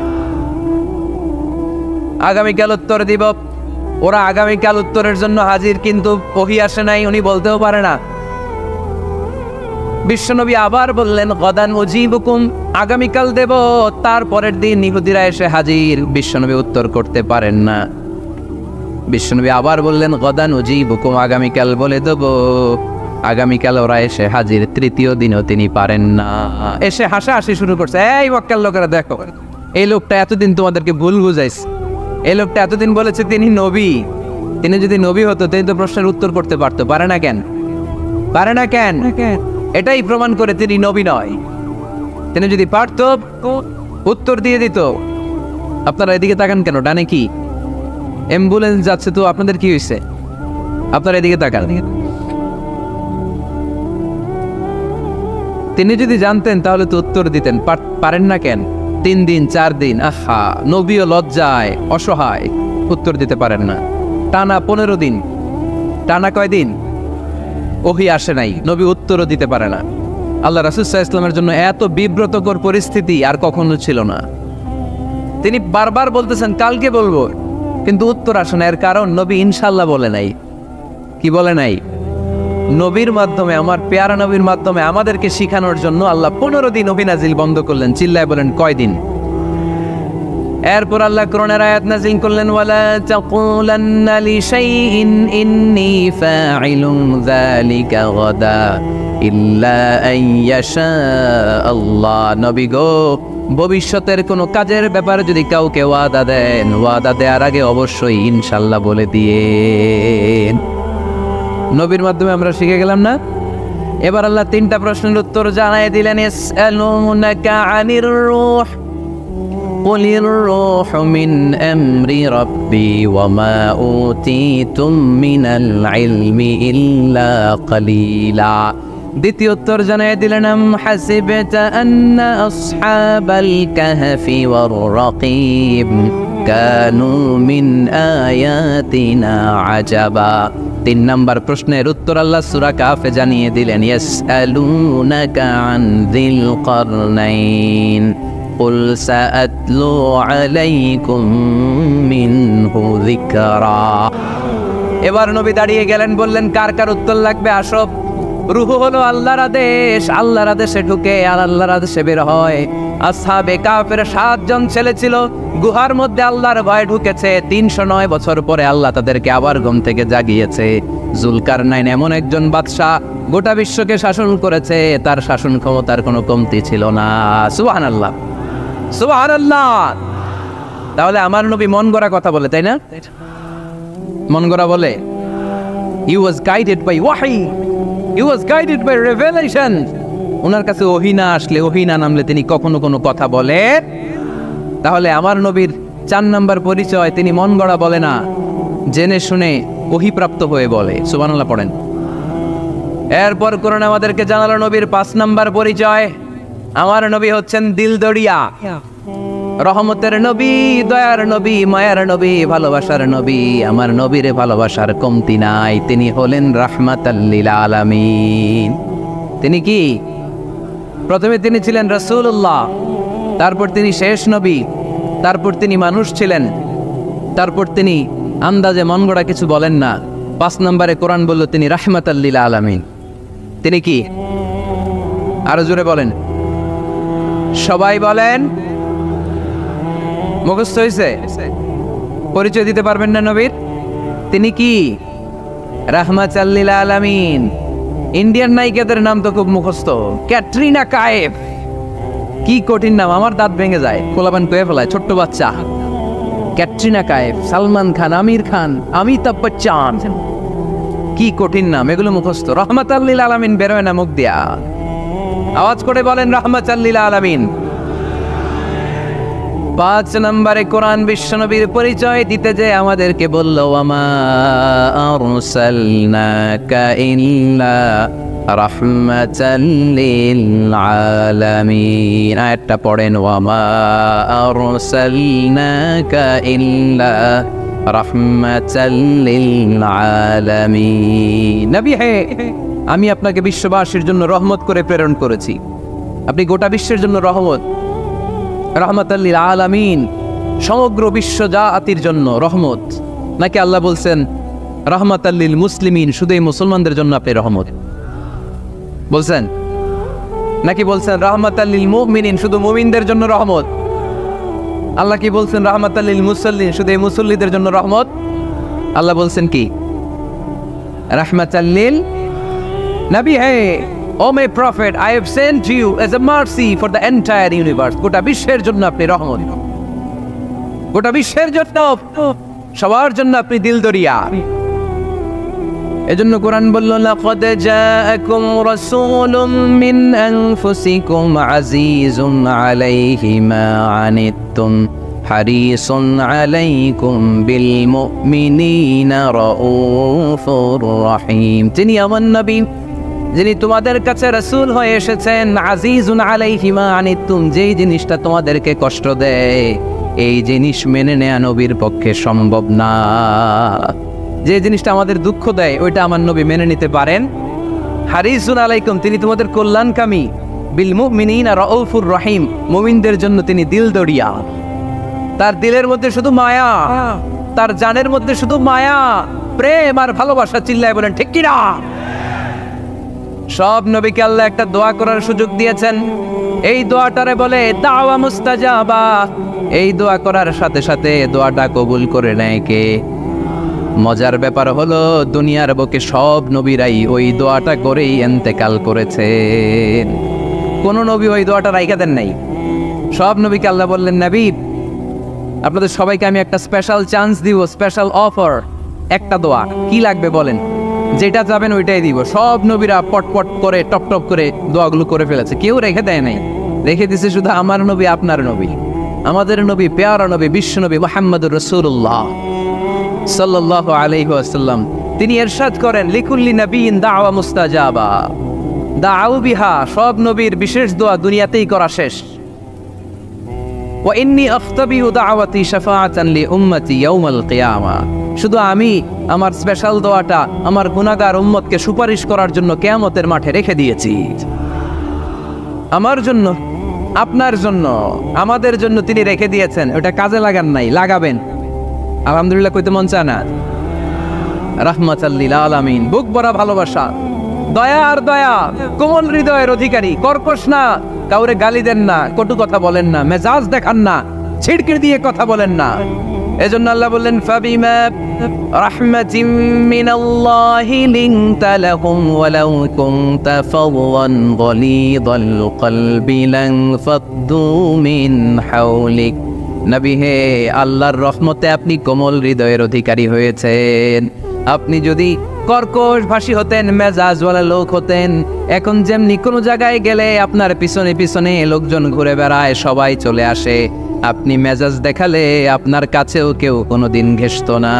আগামীকাল উত্তর দিব। ওরা আগামীকাল উত্তরের জন্য হাজির, কিন্তু ওহী আসে নাই, উনি বলতেও পারে না। বিশ্বনবী আবার বললেন গদান উজিবুকুম, আগামীকাল দেব। তারপরের দিন ইহুদিরা এসে হাজির, বিশ্বনবী উত্তর করতে পারেন না। বিশ্বনবী আবার বললেন গদান উজিবুকুম, আগামীকাল বলে দেব। আগামীকাল ওরা এসে হাজির, তৃতীয় দিনও তিনি পারেন না। এসে হাসাহাসি শুরু করছে, এই মক্কার লোকেরা দেখো, এই লোকটা এতদিন তোমাদেরকে ভুল বুঝাইছে। এই লোকটা এতদিন বলেছে তিনি নবী। তিনি যদি নবী হতো তিনি তো প্রশ্নের উত্তর করতে পারতো, পারে না কেন? পারে না কেন? এটাই প্রমাণ করে তিনি নবী নয়। তিনি যদি পারত উত্তর দিয়ে দিত। আপনারা এদিকে তাকান কেন? ডানে কি অ্যাম্বুলেন্স যাচ্ছে, তো আপনাদের কি হয়েছে? আপনারা এদিকে তাকান। তিনি যদি জানতেন তাহলে তো উত্তর দিতেন, পারেন না কেন? 3 দিন 4 দিন, আহা, নবীও লজ্জায় অসহায়, উত্তর দিতে পারেন না। টানা 15 দিন, টানা কয় দিন ওহী আসে নাই, নবী উত্তরও দিতে পারে না। আল্লাহ রাসূল সাল্লাল্লাহু আলাইহি ওয়াসাল্লামের জন্য এত বিব্রতকর পরিস্থিতি আর কখনো ছিল না। তিনি বারবার বলতেছেন কালকে বলবো, কিন্তু উত্তর আসে না। এর কারণ নবী ইনশাআল্লাহ বলে নাই। কি কি বলে নাই? নবীর মাধ্যমে, আমার পেয়ারা নবীর মাধ্যমে আমাদেরকে শিখানোর জন্য আল্লাহ 15 দিন ওহী নাজিল বন্ধ করলেন। চিল্লায় বলেন কয়দিন? এরপর আল্লাহ কোরআনের আয়াত নাজিল করলেন, ওয়ালা তাকুলান্না লিশাইইন ইন্নী ফাইলুন যালিকা গাদা ইল্লা আইয়াশা আল্লাহ। নবী গো, ভবিষ্যতের কোনো কাজের ব্যাপারে যদি কাউকে ওয়াদা দেন, ওয়াদা দেওয়ার আগে অবশ্যই ইনশাআল্লাহ বলে দিয়েন। নবীর মাধ্যমে আমরা শিখে গেলাম না? এবার আল্লাহ 3টা প্রশ্নের উত্তর জানাই দিলেন। ইয়াসআলুনাকা আনির রূহ কুলির রূহু মিন আমরি রাব্বি ওয়া মা উতীতুম মিনাল ইলমি ইল্লা কালিলা। দ্বিতীয় উত্তর জানাই দিলেন, আম হাসিবতা আন্না আসহাবাল কাহফি ওয়ার রাকিব কানু মিন আয়াতিনা আজাবা। 3 নম্বর প্রশ্নের উত্তর আল্লাহ সূরা কাফে জানিয়ে দিলেন, ইয়াসআলুনাকা আন যিল কারনাইন কুল সাআতলু আলাইকুম মিনহু যিকরা। এবার নবী দাঁড়িয়ে গেলেন, বললেন কার কার উত্তর লাগবে আসো। রূহ হলো আল্লাহর আদেশ, আল্লাহর আদেশে ঢুকে আর আল্লাহর আদেশে বের হয়। আসহাবে কাফের 7 জন ছেলে ছিল, গুহার মধ্যে আল্লাহর ভয়ে ঢুকেছে। 309 বছর পরে আল্লাহ তাদেরকে আবার ঘুম থেকে জাগিয়েছে। জুলকারনাইন এমন একজন বাদশা, গোটা বিশ্বকে শাসন করেছে, তার শাসন ক্ষমতার কোনো কমতি ছিল না। সুবহানাল্লাহ, সুবহানাল্লাহ। তাহলে আমার নবী মন গড়া কথা বলে, তাই না? মন গড়া বলে? He was guided by wahi, he was guided by revelation. ওনার কাছে ওহী না আসলে, ওহী না নামলে তিনি কখনো কোনো কথা বলে? তাহলে আমার নবীর 4 নম্বর পরিচয়, তিনি মন গড়া বলে না, জেনে শুনে ওহীপ্রাপ্ত হয়ে বলে। সুবহানাল্লাহ পড়েন। এরপর কোরআন আমাদেরকে জানালো নবীর 5 নম্বর পরিচয়, আমার নবী হচ্ছেন দিলদরিয়া, রহমতের নবী, দয়ার নবী, মায়ার নবী, ভালোবাসার নবী। আমার নবীরে ভালোবাসার কমতি নাই। তিনি হলেন রাহমাতাল লিল আলামিন। তিনি কি? প্রথমে তিনি ছিলেন রাসূলুল্লাহ, তারপর তিনি শেষ নবী, তারপর তিনি মানুষ ছিলেন, তারপর তিনি আন্দাজে মন গড়া কিছু বলেন না। 5 নম্বরে কোরআন বলল তিনি রাহমাতাল লিল আলামিন। তিনি কি? আরো জোরে বলেন, সবাই বলেন। মুখস্থ হয়েছে? পরিচয় দিতে পারবেন না নবীর? তিনি কি? রাহমাতাল লিল আলামিন। ইন্ডিয়ান নায়িকাদের নাম তো খুব মুখস্থ। ক্যাটরিনা কাইফ, কি কঠিন নাম, আমার দাঁত ভেঙে যায়, কোলাবান কয়ে ফেলায় ছোট্ট বাচ্চা। ক্যাটরিনা কাইফ, সালমান খান, আমির খান, অমিতাভ বচ্চন, কি কঠিন নাম, এগুলো মুখস্থ। রাহমাতাল লিল আলামিন বেরোয় না মুখ দিয়া। আওয়াজ করে বলেন রাহমাতাল লিল আলামিন। 5 নম্বরে কোরআন বিশ্বনবীর পরিচয় দিতে যে আমাদেরকে বলল, ওয়ামা আরসালনাকা ইল্লা রাহমাতাল লিল আলামিন। আয়াতটা পড়েন, ওয়ামা আরসালনাকা ইল্লা রাহমাতাল লিল আলামিন। নবী হে, আমি আপনাকে বিশ্ববাসীর জন্য রহমত করে প্রেরণ করেছি। আপনি গোটা বিশ্বের জন্য রহমত, রাহমাতাল লিল আলামিন, সমগ্র বিশ্ব জাতির জন্য রহমত। নাকি আল্লাহ বলছেন রাহমাতাল লিল মুসলিমিন, শুধু এই মুসলমানদের জন্য আপনি রহমত বলছেন? নাকি বলছেন রাহমাতাল লিল মুমিনিন, শুধু মুমিনদের জন্য রহমত? আল্লাহ কি বলছেন রাহমাতাল লিল মুসাল্লিন, শুধু এই মুসল্লিদের জন্য রহমত? আল্লাহ বলছেন কি? রাহমাতাল লিল নবী হে, O my prophet, I have sent you as a mercy for the entire universe. গোটা বিশ্বের জন্য আপনি রহমত, গোটা বিশ্বের জন্য, সবার জন্য আপনি দিলদরিয়া। এজন্য কোরআন বলল, লাকাদ জাআকুম রাসূলুম মিন আনফুসিকুম আজিজুন আলাইহি মা আনিতুম হারিসুন আলাইকুম বিল মুমিনিনা রাউফুর রহিম। তিনি আমার নবী, যিনি তোমাদের কাছে রাসূল হয়ে এসেছেন। আজিজুন আলাইহি মা আনিতুম, যেই জিনিসটা তোমাদেরকে কষ্ট দেয়, এই জিনিস মেনে নেয়া নবীর পক্ষে সম্ভব না। যে জিনিসটা আমাদের দুঃখ দেয়, ওইটা আমার নবী মেনে নিতে পারেন। হারিসুন আলাইকুম, তিনি তোমাদের কল্যাণকামী। বিল মুমিনিনা রাউফুর রহিম, মুমিনদের জন্য তিনি দিলদরিয়া। তার দিলের মধ্যে শুধু মায়া, তার জানের মধ্যে শুধু মায়া। প্রেম আর ভালোবাসা, চিল্লায় বলেন ঠিক কিনা? সব নবীকে আল্লাহ একটা দোয়া করার সুযোগ দিয়েছেন। এই দোয়াটারে বলে দাওয়া মুস্তাজাবা। এই দোয়া করার সাথে সাথে দোয়াটা কবুল করে নেয় কে? মজার ব্যাপার হলো দুনিয়ার বুকে সব নবীরাই ওই দোয়াটা করেই ইন্তেকাল করেছেন। কোন নবী ওই দোয়াটা রাইখা দেন নাই। সব নবীকে আল্লাহ বললেন, নবী আপনাদের সবাইকে আমি একটা স্পেশাল চান্স দিব, স্পেশাল অফার, একটা দোয়া। কি লাগবে বলেন, যেটা যাবেন ওইটাই দিব। সব নবীরা পটপট করে টপ টপ করে দোয়াগুলো করে ফেলেছে, কেউ রেখে দেয় নাই। রেখে দিছে শুধু আমার নবী, আপনার নবী, আমাদের নবী, পেয়ারা নবী, বিশ্ব নবী মুহাম্মদুর রাসূলুল্লাহ সাল্লাল্লাহু আলাইহি ওয়াসাল্লাম। তিনি ইরশাদ করেন, লিকুল্লি নাবিয়িন দাওয়া মুস্তাজাবা, দাউ বিহা। সব নবীর বিশেষ দোয়া দুনিয়াতেই করা শেষ। ওয়া ইন্নী আখতাবিউ দাওয়াতি শাফাআতান লি উম্মতি ইয়াউমাল কিয়ামা। শুধু আমি আমার স্পেশাল দোয়াটা আমার গুনাহগার উম্মতকে সুপারিশ করার জন্য কিয়ামতের মাঠে রেখে দিয়েছি। আমার জন্য, আপনার জন্য, আমাদের জন্য তিনি রেখে দিয়েছেন। ওটা কাজে লাগান নাই, লাগাবেন। আলহামদুলিল্লাহ কইতে মন চায় না? রাহমাতাল লিল আলামিন, বুক ভরা ভালোবাসা, দয়া আর দয়া, কোমল হৃদয়ের অধিকারী, কর্কশ না, কাউরে গালি দেন না, কটু কথা বলেন না, মেজাজ দেখান না, ছিড়কিড় দিয়ে কথা বলেন না। এজন্য আল্লাহ বললেন, ফাবিমা রাহমাতিম মিনাল্লাহি লিনতা লাহুম ওয়ালাউ কুনতা ফাদওয়ান গলিযাল কলবি লানফাদ্দু মিন হাওলিক। নবী হে, আল্লাহর রহমতে আপনি কোমল হৃদয়ের অধিকারী হয়েছেন। আপনি যদি কর্কশ ভাষী হতেন, মেজাজওয়ালা লোক হতেন, এখন যেমনি কোনো জায়গায় গেলে আপনার পিছনে পিছনে লোকজন ঘুরে বেড়ায়, সবাই চলে আসে, আপনি মেজাজ দেখালে আপনার কাছেও কেউ কোনোদিন ঘেষত না।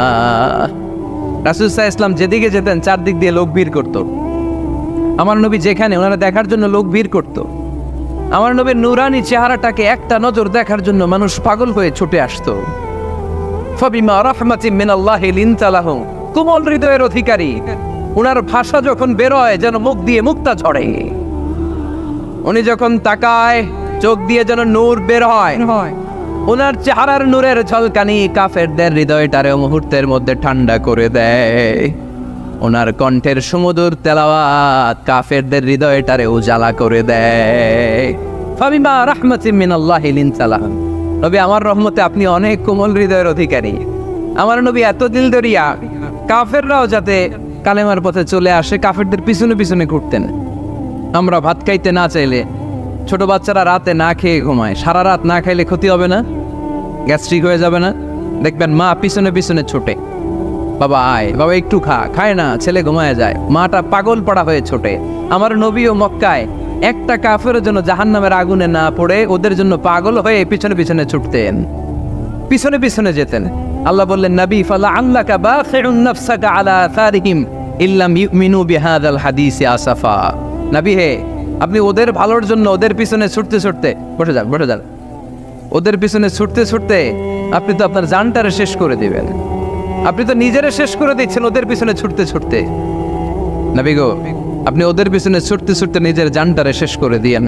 রাসূল সাল্লাল্লাহু আলাইহি ওয়াসাল্লাম যেদিকে যেতেন চারদিক দিয়ে লোক ভিড় করত। আমার নবী যেখানে, ওনারা দেখার জন্য লোক ভিড় করত। আমার নবীর নূরানি চেহারাটাকে একটা নজর দেখার জন্য মানুষ পাগল হয়ে ছুটে আসতো। ফাবিমা রাহমাতিম মিনাল্লাহি লিনতা লাহুম, কোমল হৃদয়ের অধিকারী। ওনার ভাষা যখন বের হয় যেন মুখ দিয়ে মুক্তা ঝরে। উনি যখন তাকায় চোখ দিয়ে যেন নূর বের হয়। ওনার চেহারার নূরের ঝলকানি কাফেরদের হৃদয়টারেও মুহূর্তের মধ্যে ঠান্ডা করে দেয়। ওনার কণ্ঠের সুমধুর তেলাওয়াত কাফেরদের হৃদয়টারে উজালা করে দেয়। ফাবিমা রাহমাতিম মিনাল্লাহি লিনতা লাহুম। নবী আমার রহমতে আপনি অনেক কোমল হৃদয়ের অধিকারী। আমার নবী এত দিলদরিয়া, কাফেররাও যাতে কালেমার পথে চলে আসে কাফেরদের পিছনে পিছনে ঘুরতেন। আমরা ভাত খাইতে না চাইলে, ছোট বাচ্চারা রাতে না খেয়ে ঘুমায়, সারা রাত না খাইলে ক্ষতি হবে না? গ্যাস্ট্রিক হয়ে যাবে না? দেখবেন মা পিছনে পিছনে ছোটে, বাবা আয়, বাবা একটু খা, খায় না, ছেলে ঘুমায় যায়, মাটা পাগল পড়া হয়ে ছোটে। আমার নবীও মক্কায় একটা কাফেরের জন্য জাহান্নামের আগুনে না পড়ে ওদের জন্য পাগল হয়ে পিছনে পিছনে ছুটতেন, পিছনে পিছনে যেতেন। আল্লাহ বললেন, নবী ফালা আল্লাকা বাখিউন নাফসাকা আলা আথারিহিম ইল্লাম ইউমিনু বিহাযাল হাদিসি আসাফা। নবী হে, আপনি ওদের ভালোর জন্য ওদের পিছনে ছুটতে ছুটতে, বসে যান বসে যান, ওদের পিছনে ছুটতে ছুটতে আপনি তো আপনার জানটারে শেষ করে দিবেন। আপনি তো নিজেরে শেষ করে দিচ্ছেন ওদের পিছনে ছুটতে ছুটতে। নবী গো, আপনি ওদের পিছনে ছুটতে ছুটতে নিজের জানটারে শেষ করে দিয়েন।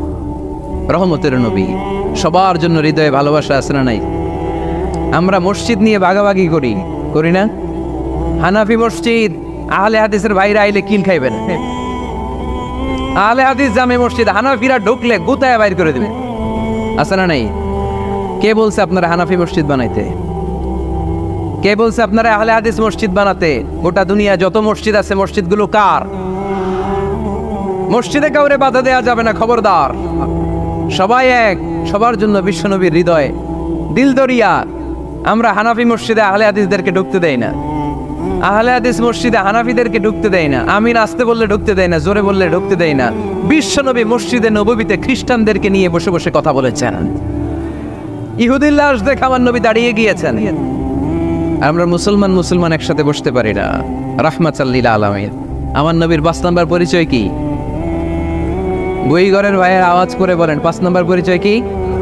রহমতের নবী, সবার জন্য হৃদয়ে ভালোবাসা আছে না নাই? আমরা মসজিদ নিয়ে ভাগাভাগি করি, করি না? হানাফি মসজিদ, আহলে হাদিসের ভাইরা আইলে কিল খাইবেন। আহলে হাদিস জামে মসজিদ, হানাফিরা ঢুকলে গুতায় বাইর করে দিবে, আছে না নাই? কে বলছে আপনারা হানাফি মসজিদ বানাইতে? কে বলছে আপনারা আহলে হাদিস মসজিদ বানাতে? গোটা দুনিয়া যত মসজিদ আছে, মসজিদগুলো কার? মসজিদে কাউরে বাধা দেওয়া যাবে না, খবরদার। সবাই এক, সবার জন্য বিশ্বনবীর হৃদয় দিলদরিয়া। আমরা হানাফি মসজিদে আহলে হাদিসদেরকে ঢুকতে দেই না, আহলে হাদিস মসজিদে হানাফিদেরকে ঢুকতে দেয় না। আমিন আসতে বললে ঢুকতে দেয় না, জোরে বললে ঢুকতে দেয় না। বিশ্বনবী মসজিদে নববীতে খ্রিস্টানদেরকে নিয়ে বসে বসে কথা বলেছেন। ইহুদির লাশ দেখে আমার নবী দাঁড়িয়ে গিয়েছেন। আমরা মুসলমান একসাথে বসতে পারি না। রাহমাতাল লিল আলামিন। আমার নবীর 5 নাম্বার পরিচয় কি? বই ঘরের ভাইয়ের আওয়াজ করে বলেন, 5 নাম্বার পরিচয় কি?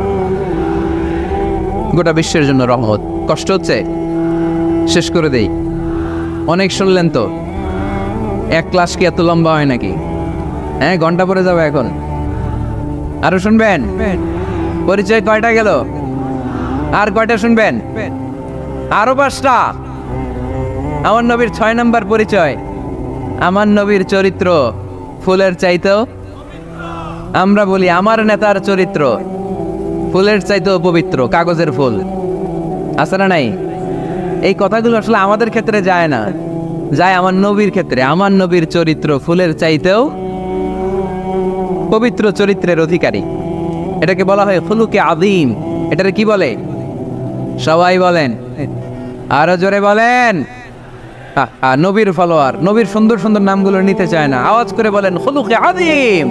গোটা বিশ্বের জন্য রহমত। কষ্ট হচ্ছে? শেষ করে দেই। অনেক শুনলেন তো, এক ক্লাস কি এত লম্বা হয় নাকি? হ্যাঁ, ঘন্টা পরে যাবে এখন। আরো শুনবেন? পরিচয় কয়টা গেল? আর কয়টা শুনবেন? আরো 5টা। আমার নবীর 6 নম্বর পরিচয়, আমার নবীর চরিত্র ফুলের চাইতেও, আমরা বলি আমার নেতার চরিত্র ফুলের চাইতেও পবিত্র, কাগজের ফুল। আছে না নাই? এই কথাগুলো আসলে আমাদের ক্ষেত্রে যায় না, যায় আমার নবীর ক্ষেত্রে। আমার নবীর চরিত্র ফুলের চাইতেও পবিত্র চরিত্রের অধিকারী। এটাকে বলা হয় খুলুকে আযীম। এটাকে কি বলে? সবাই বলেন, আরো জোরে বলেন। নবীর ফলোয়ার, নবীর সুন্দর সুন্দর নামগুলো নিতে চায় না, আওয়াজ করে বলেন খুলুকে আযীম।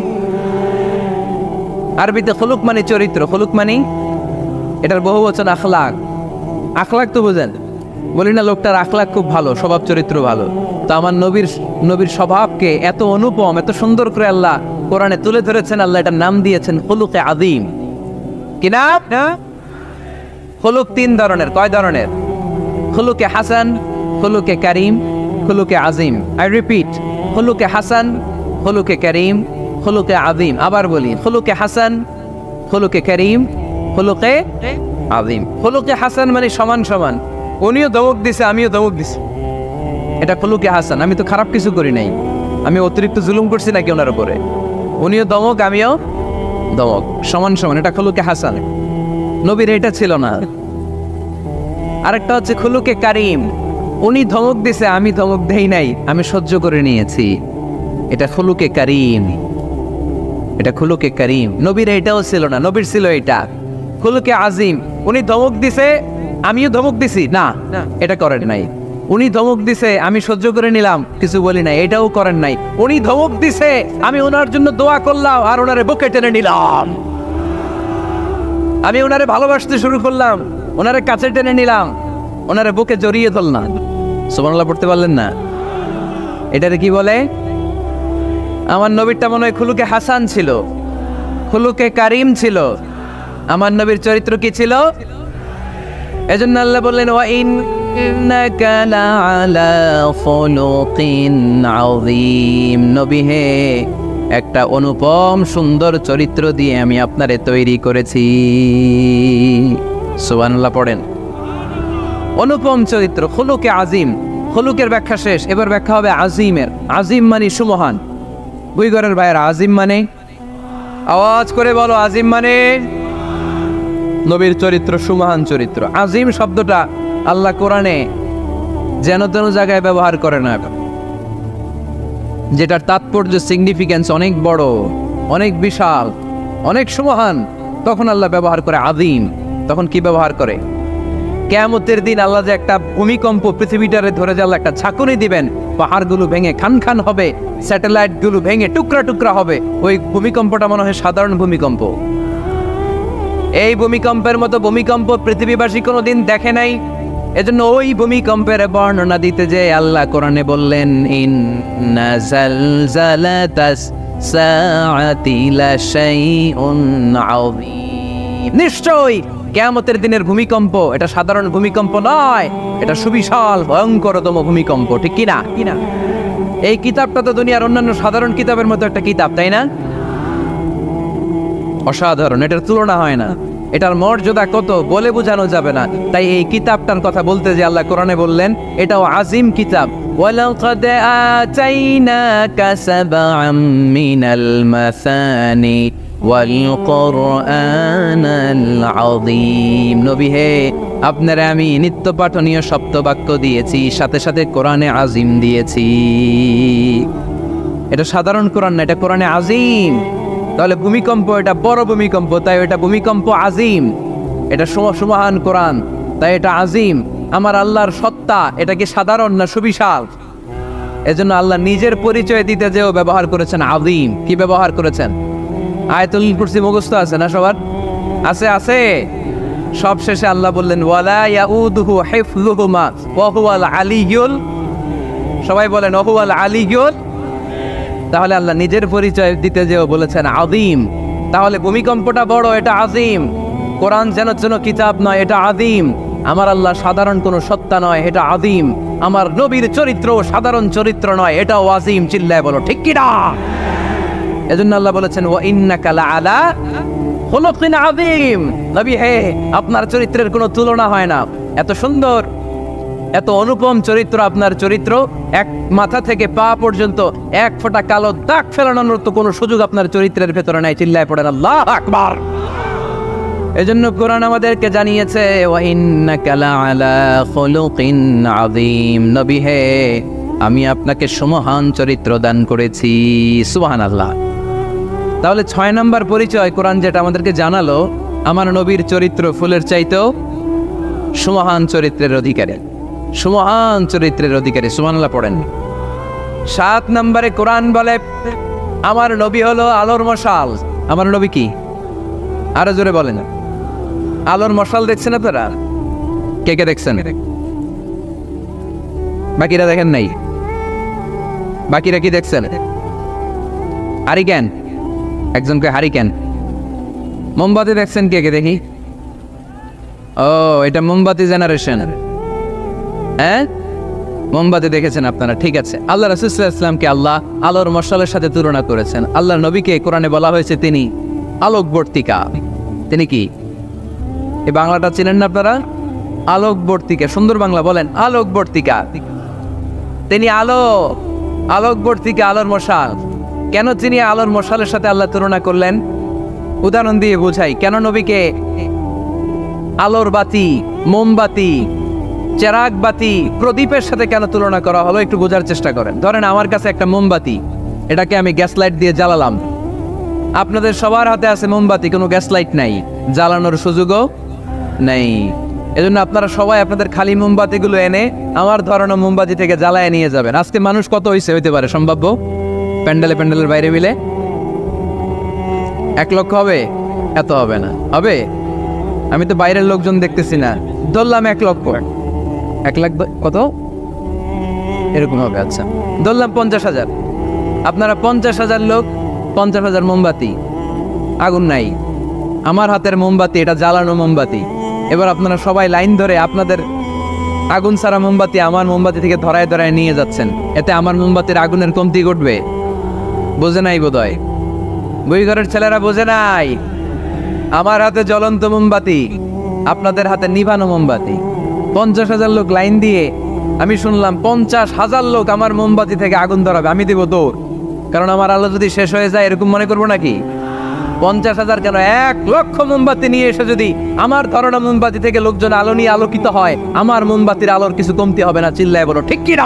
আরবিতে খুলুক মানে চরিত্র, খুলুক মানে এটার বহু বচন আখলাক। আখলাক তো বোঝেন, বলি না লোকটার আখলাক খুব ভালো, স্বভাব চরিত্র ভালো। তো আমার নবীর স্বভাবকে এত অনুপম, এত সুন্দর করে আল্লাহ কোরআনে তুলে ধরেছেন। আল্লাহ এটার নাম দিয়েছেন খুলুকে আযীম। কি নাম? খুলুক 3 ধরনের। কয় ধরনের? খুলুকে হাসান, খুলুকে কারীম, খুলুকে আযীম। আই রিপিট, খুলুকে হাসান, খুলুকে কারীম, খুলুকে আযীম। আবার বলি, খুলুকে হাসান, খুলুকে কারীম, খুলুকে আযীম। খুলুকে হাসান মানে সমান সমান, উনিও ধমক দিছে আমিও ধমক দিছি, এটা খুলুকে হাসান। আমি তো খারাপ কিছু করি নাই, আমি অতিরিক্ত জুলুম করছি নাকি ওনার উপরে? উনিও ধমক আমিও ধমক, সমান সমান, এটা খুলুকে হাসান। নবীর এটা ছিল না। আরেকটা হচ্ছে খুলুকে কারীম, উনি ধমক দিছে আমি ধমক দেই নাই, আমি সহ্য করে নিয়েছি, এটা খুলুকে কারীম। এটা খুলুকে কারীম। নবীর এটাও ছিল না, নবীর ছিল এটা খুলুকে আযীম। উনি ধমক দিছে আমিও ধমক দিছি, না এটা করেন নাই। উনি ধমক দিছে আমি সহ্য করে নিলাম, কিছু বলি নাই, এটাও করেন নাই। উনি ধমক দিছে আমি ওনার জন্য দোয়া করলাম আর ওনারে বুকে টেনে নিলাম, আমি ওনারে ভালোবাসতে শুরু করলাম, ওনারে কাছে টেনে নিলাম, ওনারে বুকে জড়িয়ে ধরলাম। সুবহানাল্লাহ পড়তে পারলেন না? এটারে কি বলে? আমার নবীরটা মনে হয় খুলুকে হাসান ছিল, খুলুকে কারীম ছিল। আমার নবীর চরিত্র কি ছিল? এজন্য আল্লাহ বললেন ওয়া ইন্নাকা লাআলা খুলুকিন আযীম। নবী হে, একটা অনুপম সুন্দর চরিত্র দিয়ে আমি আপনারে তৈরি করেছি। সুবহানাল্লাহ পড়েন। অনুপম চরিত্র, খুলুকে আযীম। খুলুকের ব্যাখ্যা শেষ, এবার ব্যাখ্যা হবে আযীমের। আযীম মানে সুমহান। বুইগরের ভাইয়েরা, আযীম মানে? আওয়াজ করে বলো, আযীম মানে? নবীর চরিত্র সুমহান চরিত্র। আযীম শব্দটা আল্লাহ কোরআনে যেন তেন জায়গায় ব্যবহার করে না, যেটার তাৎপর্য সিগনিফিকেন্স অনেক বড়, অনেক বিশাল, অনেক সুমহান, তখন আল্লাহ ব্যবহার করে আযীম। তখন কি ব্যবহার করে? কিয়ামতের দিন আল্লাহ যে একটা ভূমিকম্প পৃথিবীটারে ধরে যে আল্লাহ একটা ঝাঁকুনি দিবেন, পাহাড়গুলো ভেঙে খান খান হবে, স্যাটেলাইটগুলো ভেঙে টুকরা টুকরা হবে। ওই ভূমিকম্পটা মনে হয় সাধারণ ভূমিকম্প। এই ভূমিকম্পের মতো ভূমিকম্প পৃথিবীবাসী কোনোদিন দেখে নাই। এজন্য ওই ভূমিকম্পের বর্ণনা দিতে যে আল্লাহ কোরআনে বললেন ইন্না জালজালাতাস সাআতি লাশাইউন আযীম। নিশ্চয়ই কিয়ামতের দিনের ভূমিকম্প এটা সাধারণ ভূমিকম্প নয়, এটা সুবিশাল ভয়ঙ্করতম ভূমিকম্প। ঠিক কিনা? এই কিতাবটা তো দুনিয়ার অন্যান্য সাধারণ কিতাবের মতো একটা কিতাব, তাই না? অসাধারণ, এটার তুলনা হয় না। এটার মর্যাদা কত বলে বোঝানো যাবে না। তাই এই কিতাবটার কথা বলতে যে আল্লাহ কোরআনে বললেন এটাও আযীম কিতাব। ওয়ালাকাদ আতাইনাকা সাবআম মিনাল মাসানি ওয়াল কুরআনাল আযীম। নবী হে, আপনারা আমি নিত্য পাঠনীয় সপ্তবাক্য দিয়েছি, সাথে সাথে কোরআনে আযীম দিয়েছি। এটা সাধারণ কোরআন না, এটা কোরআনে আযীম। তাহলে ভূমিকম্প এটা বড় ভূমিকম্প, তাই এটা ভূমিকম্প আযীম। এটা সুমহান কোরআন, তাই এটা আযীম। আমার আল্লাহর সত্তা এটা কি সাধারণ না সুবিশাল? এজন্য আল্লাহ নিজের পরিচয় দিতে যেও ব্যবহার করেছেন আযীম। কি ব্যবহার করেছেন? আয়াতুল কুরসি মুখস্থ আছে না সবার? আছে আছে। সব শেষে আল্লাহ বললেন ওয়ালা ইয়াউদুহু হিফযুহুমা ওয়া হুয়াল আলিয়্যুল, সবাই বলেন ওয়া হুয়াল আলিয়্যুল। তাহলে আল্লাহ নিজের পরিচয় দিতে যেও বলেছেন আযীম। তাহলে ভূমিকম্পটা বড়, এটা আযীম। কোরআন যেন যেন কিতাব নয়, এটা আযীম। আমার আল্লাহ সাধারণ কোনো সত্তা নয়, এটা আযীম। আমার নবীর চরিত্র সাধারণ চরিত্র নয়, এটাও আযীম। চিল্লায় বলো ঠিক কি না? এজন্য আল্লাহ বলেছেন ওয়া ইন্নাকা লাআলা খুলুকিন আযীম। নবী হে, আপনার চরিত্রের কোনো তুলনা হয় না। এত সুন্দর এত অনুপম চরিত্র আপনার চরিত্র, এক মাথা থেকে পা পর্যন্ত এক ফোঁটা কালো দাগ ফেলানোর তো কোনো সুযোগ আপনার চরিত্রের ভেতরে নাই। চিল্লায় পড়েন আল্লাহু আকবার। এজন্য কোরআন আমাদেরকে জানিয়েছে ওয়া ইন্নাকা লাআলা খুলুকিন আযীম, নবী হে আমি আপনাকে সুমহান চরিত্র দান করেছি। সুবহানাল্লাহ। তাহলে 6 নম্বর পরিচয় কোরআন যেটা আমাদেরকে জানালো, আমার নবীর চরিত্র ফুলের চাইতেও সুমহান চরিত্রের অধিকারী, সুমহান চরিত্রের অধিকারী। সুবহানাল্লাহ পড়েন। 7 নম্বরে কোরআন বলে আমার নবী হলো আলোর মশাল। আমার নবী কি? আরো জোরে বলেন। আলোর মশাল দেখছেন আপনারা? কে কে দেখছেন? বাকিরা দেখেন নাই? বাকিরা কি দেখছেন? হারিকেন, একজনকে হারিকেন। মোমবাতি দেখছেন কে কে? দেখি। ও, এটা মোমবাতি জেনারেশন। হ্যাঁ, মোমবাতি দেখেছেন আপনারা, ঠিক আছে। আল্লাহ রাসূল সাল্লাল্লাহু আলাইহি ওয়াসাল্লামকে আল্লাহ আলোর মশালের সাথে তুলনা করেছেন। আল্লাহ নবীকে কোরআনে বলা হয়েছে তিনি আলোকবর্তিকা। তিনি কি? এই বাংলাটা চিনেন না আপনারা? আলোকবর্তিকা। সুন্দর বাংলা বলেন, আলোকবর্তিকা। তিনি আলো, আলোকবর্তিকা, আলোর মশাল। কেন তিনি আলোর মশালের সাথে আল্লাহ তুলনা করলেন? উদাহরণ দিয়ে বোঝাই। কেন নবীকে আলোর বাতি, মোমবাতি, চেরাগ বাতি, প্রদীপের সাথে কেন তুলনা করা হলো একটু বোঝার চেষ্টা করেন। ধরেন আমার কাছে একটা মোমবাতি, এটাকে আমি গ্যাস লাইট দিয়ে জ্বালালাম। আপনাদের সবার হাতে আছে মোমবাতি, কোনো গ্যাস লাইট নাই, জ্বালানোর সুযোগও নেই। এজন্য আপনারা সবাই আপনাদের খালি মোমবাতিগুলো এনে আমার ধরানো মোমবাতি থেকে জ্বালায় নিয়ে যাবেন। আজকে মানুষ কত হইতে পারে সম্ভাব্য? প্যান্ডেলের বাইরে মিলে 1 লক্ষ হবে? এত হবে না। হবে? আমি তো বাইরের লোকজন দেখতেছি না, ধরলাম 1 লক্ষ। 1 লাখ কত এরকম হবে। আচ্ছা, ধরলাম 50,000। আপনারা 50,000 লোক, 50,000 মোমবাতি, আগুন নাই। আমার হাতের মোমবাতি, এটা জ্বালানো মোমবাতি। এবার আপনারা সবাই লাইন ধরে আপনাদের আগুন ছাড়া মোমবাতি আমার মোমবাতি থেকে ধরায় ধরায় নিয়ে যাচ্ছেন। এতে আমার মোমবাতির আগুনের কমতি ঘটবে? বোঝে নাই বোধহয়, বই ঘরের ছেলেরা বোঝে নাই। আমার হাতে জ্বলন্ত মোমবাতি, আপনাদের হাতে নিভানো মোমবাতি। 50,000 লোক লাইন দিয়ে, আমি শুনলাম 50,000 লোক আমার মোমবাতি থেকে আগুন ধরাবে, আমি দিব দৌড়। কারণ আমার আলো যদি শেষ হয়ে যায় এরকম মনে করবো নাকি? 50,000 কেন, 1 লক্ষ মোমবাতি নিয়ে এসে যদি আমার ধরানো মোমবাতি থেকে লোকজন আলো নিয়ে আলোকিত হয়, আমার মোমবাতির আলোর কিছু কমতি হবে না। চিল্লায় বলো ঠিক কি না?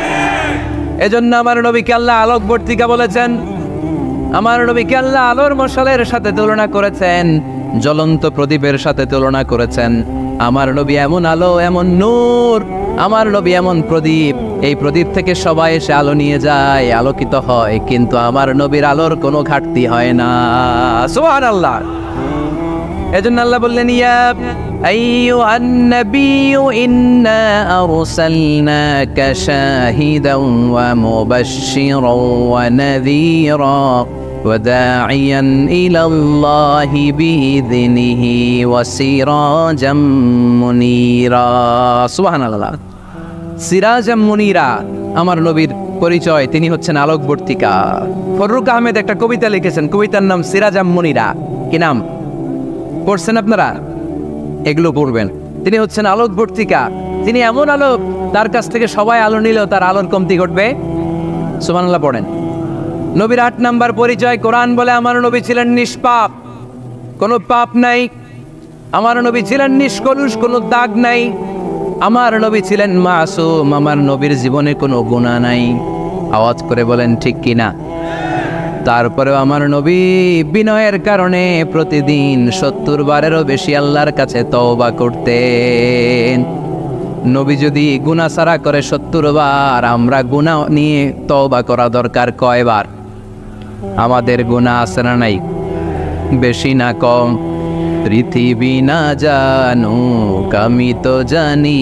এজন্য আমার নবীকে আল্লাহ আলোকবর্তিকা বলেছেন। আমার নবীকে আল্লাহ আলোর মশালের সাথে তুলনা করেছেন, জ্বলন্ত প্রদীপের সাথে তুলনা করেছেন। আমার নবী এমন আলো, এমন নূর, আমার নবী এমন প্রদীপ, এই প্রদীপ থেকে সবাই এসে আলো নিয়ে যায়, আলোকিত হয়, কিন্তু আমার নবীর আলোর কোনো ঘাটতি হয় না। সুবহানাল্লাহ। এজন্য আল্লাহ বললেন ইয়া আইয়ুহান নাবিয়্যু ইন্না আরসালনাকা শাহিদান ওয়া মুবাশশিরান ওয়া নাযীরা ওয়া দাঈয়ান ইলাল্লাহি বিইযনিহি ওয়া সিরাজাম মুনীরা। সুবহানাল্লাহ। সিরাজাম মুনীরা, আমার নবীর পরিচয়, তিনি হচ্ছেন আলোকবর্তিকা। ফররুক আহমেদ একটা কবিতা লিখেছেন, কবিতার নাম সিরাজাম মুনীরা। কি নাম? পড়ছেন আপনারা? এগুলো পড়বেন। তিনি হচ্ছেন আলোকবর্তিকা। তিনি এমন আলো, তার কাছ থেকে সবাই আলো নিলেও তার আলোর কমতি ঘটবে। সুবহানাল্লাহ পড়েন। নবীর 8 নাম্বার পরিচয়, কোরআন বলে আমার নবী ছিলেন নিষ্পাপ, কোনো পাপ নাই। আমার নবী ছিলেন নিষ্কলুষ, কোনো দাগ নাই। আমার নবী ছিলেন মাসুম, আমার নবীর জীবনে কোনো গুনাহ নাই। আওয়াজ করে বলেন ঠিক কিনা? তারপরেও আমার নবী বিনয়ের কারণে প্রতিদিন 70 বারেরও বেশি আল্লাহর কাছে তওবা করতেন। নবী যদি গুনাহ ছাড়া করে 70 বার, আমরা গুনাহ নিয়ে তওবা করা দরকার কয়বার? আমাদের গুনাহ আছে না নাই? বেশি না কম? পৃথিবী না জানুক আমি তো জানি,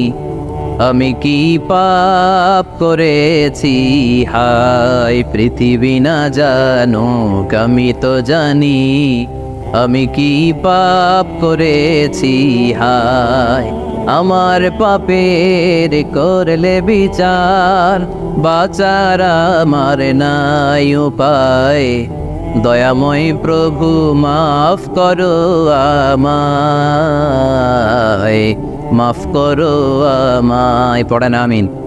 আমি কি পাপ করেছি হায়। পৃথিবী না জানুক আমি তো জানি, আমি কি পাপ করেছি হায়। আমার পাপের করলে বিচার, বাঁচার আমার নাই উপায়। দয়াময় প্রভু মাফ করো আমায়, মাফ করো আমায়, পড়েন আমিন।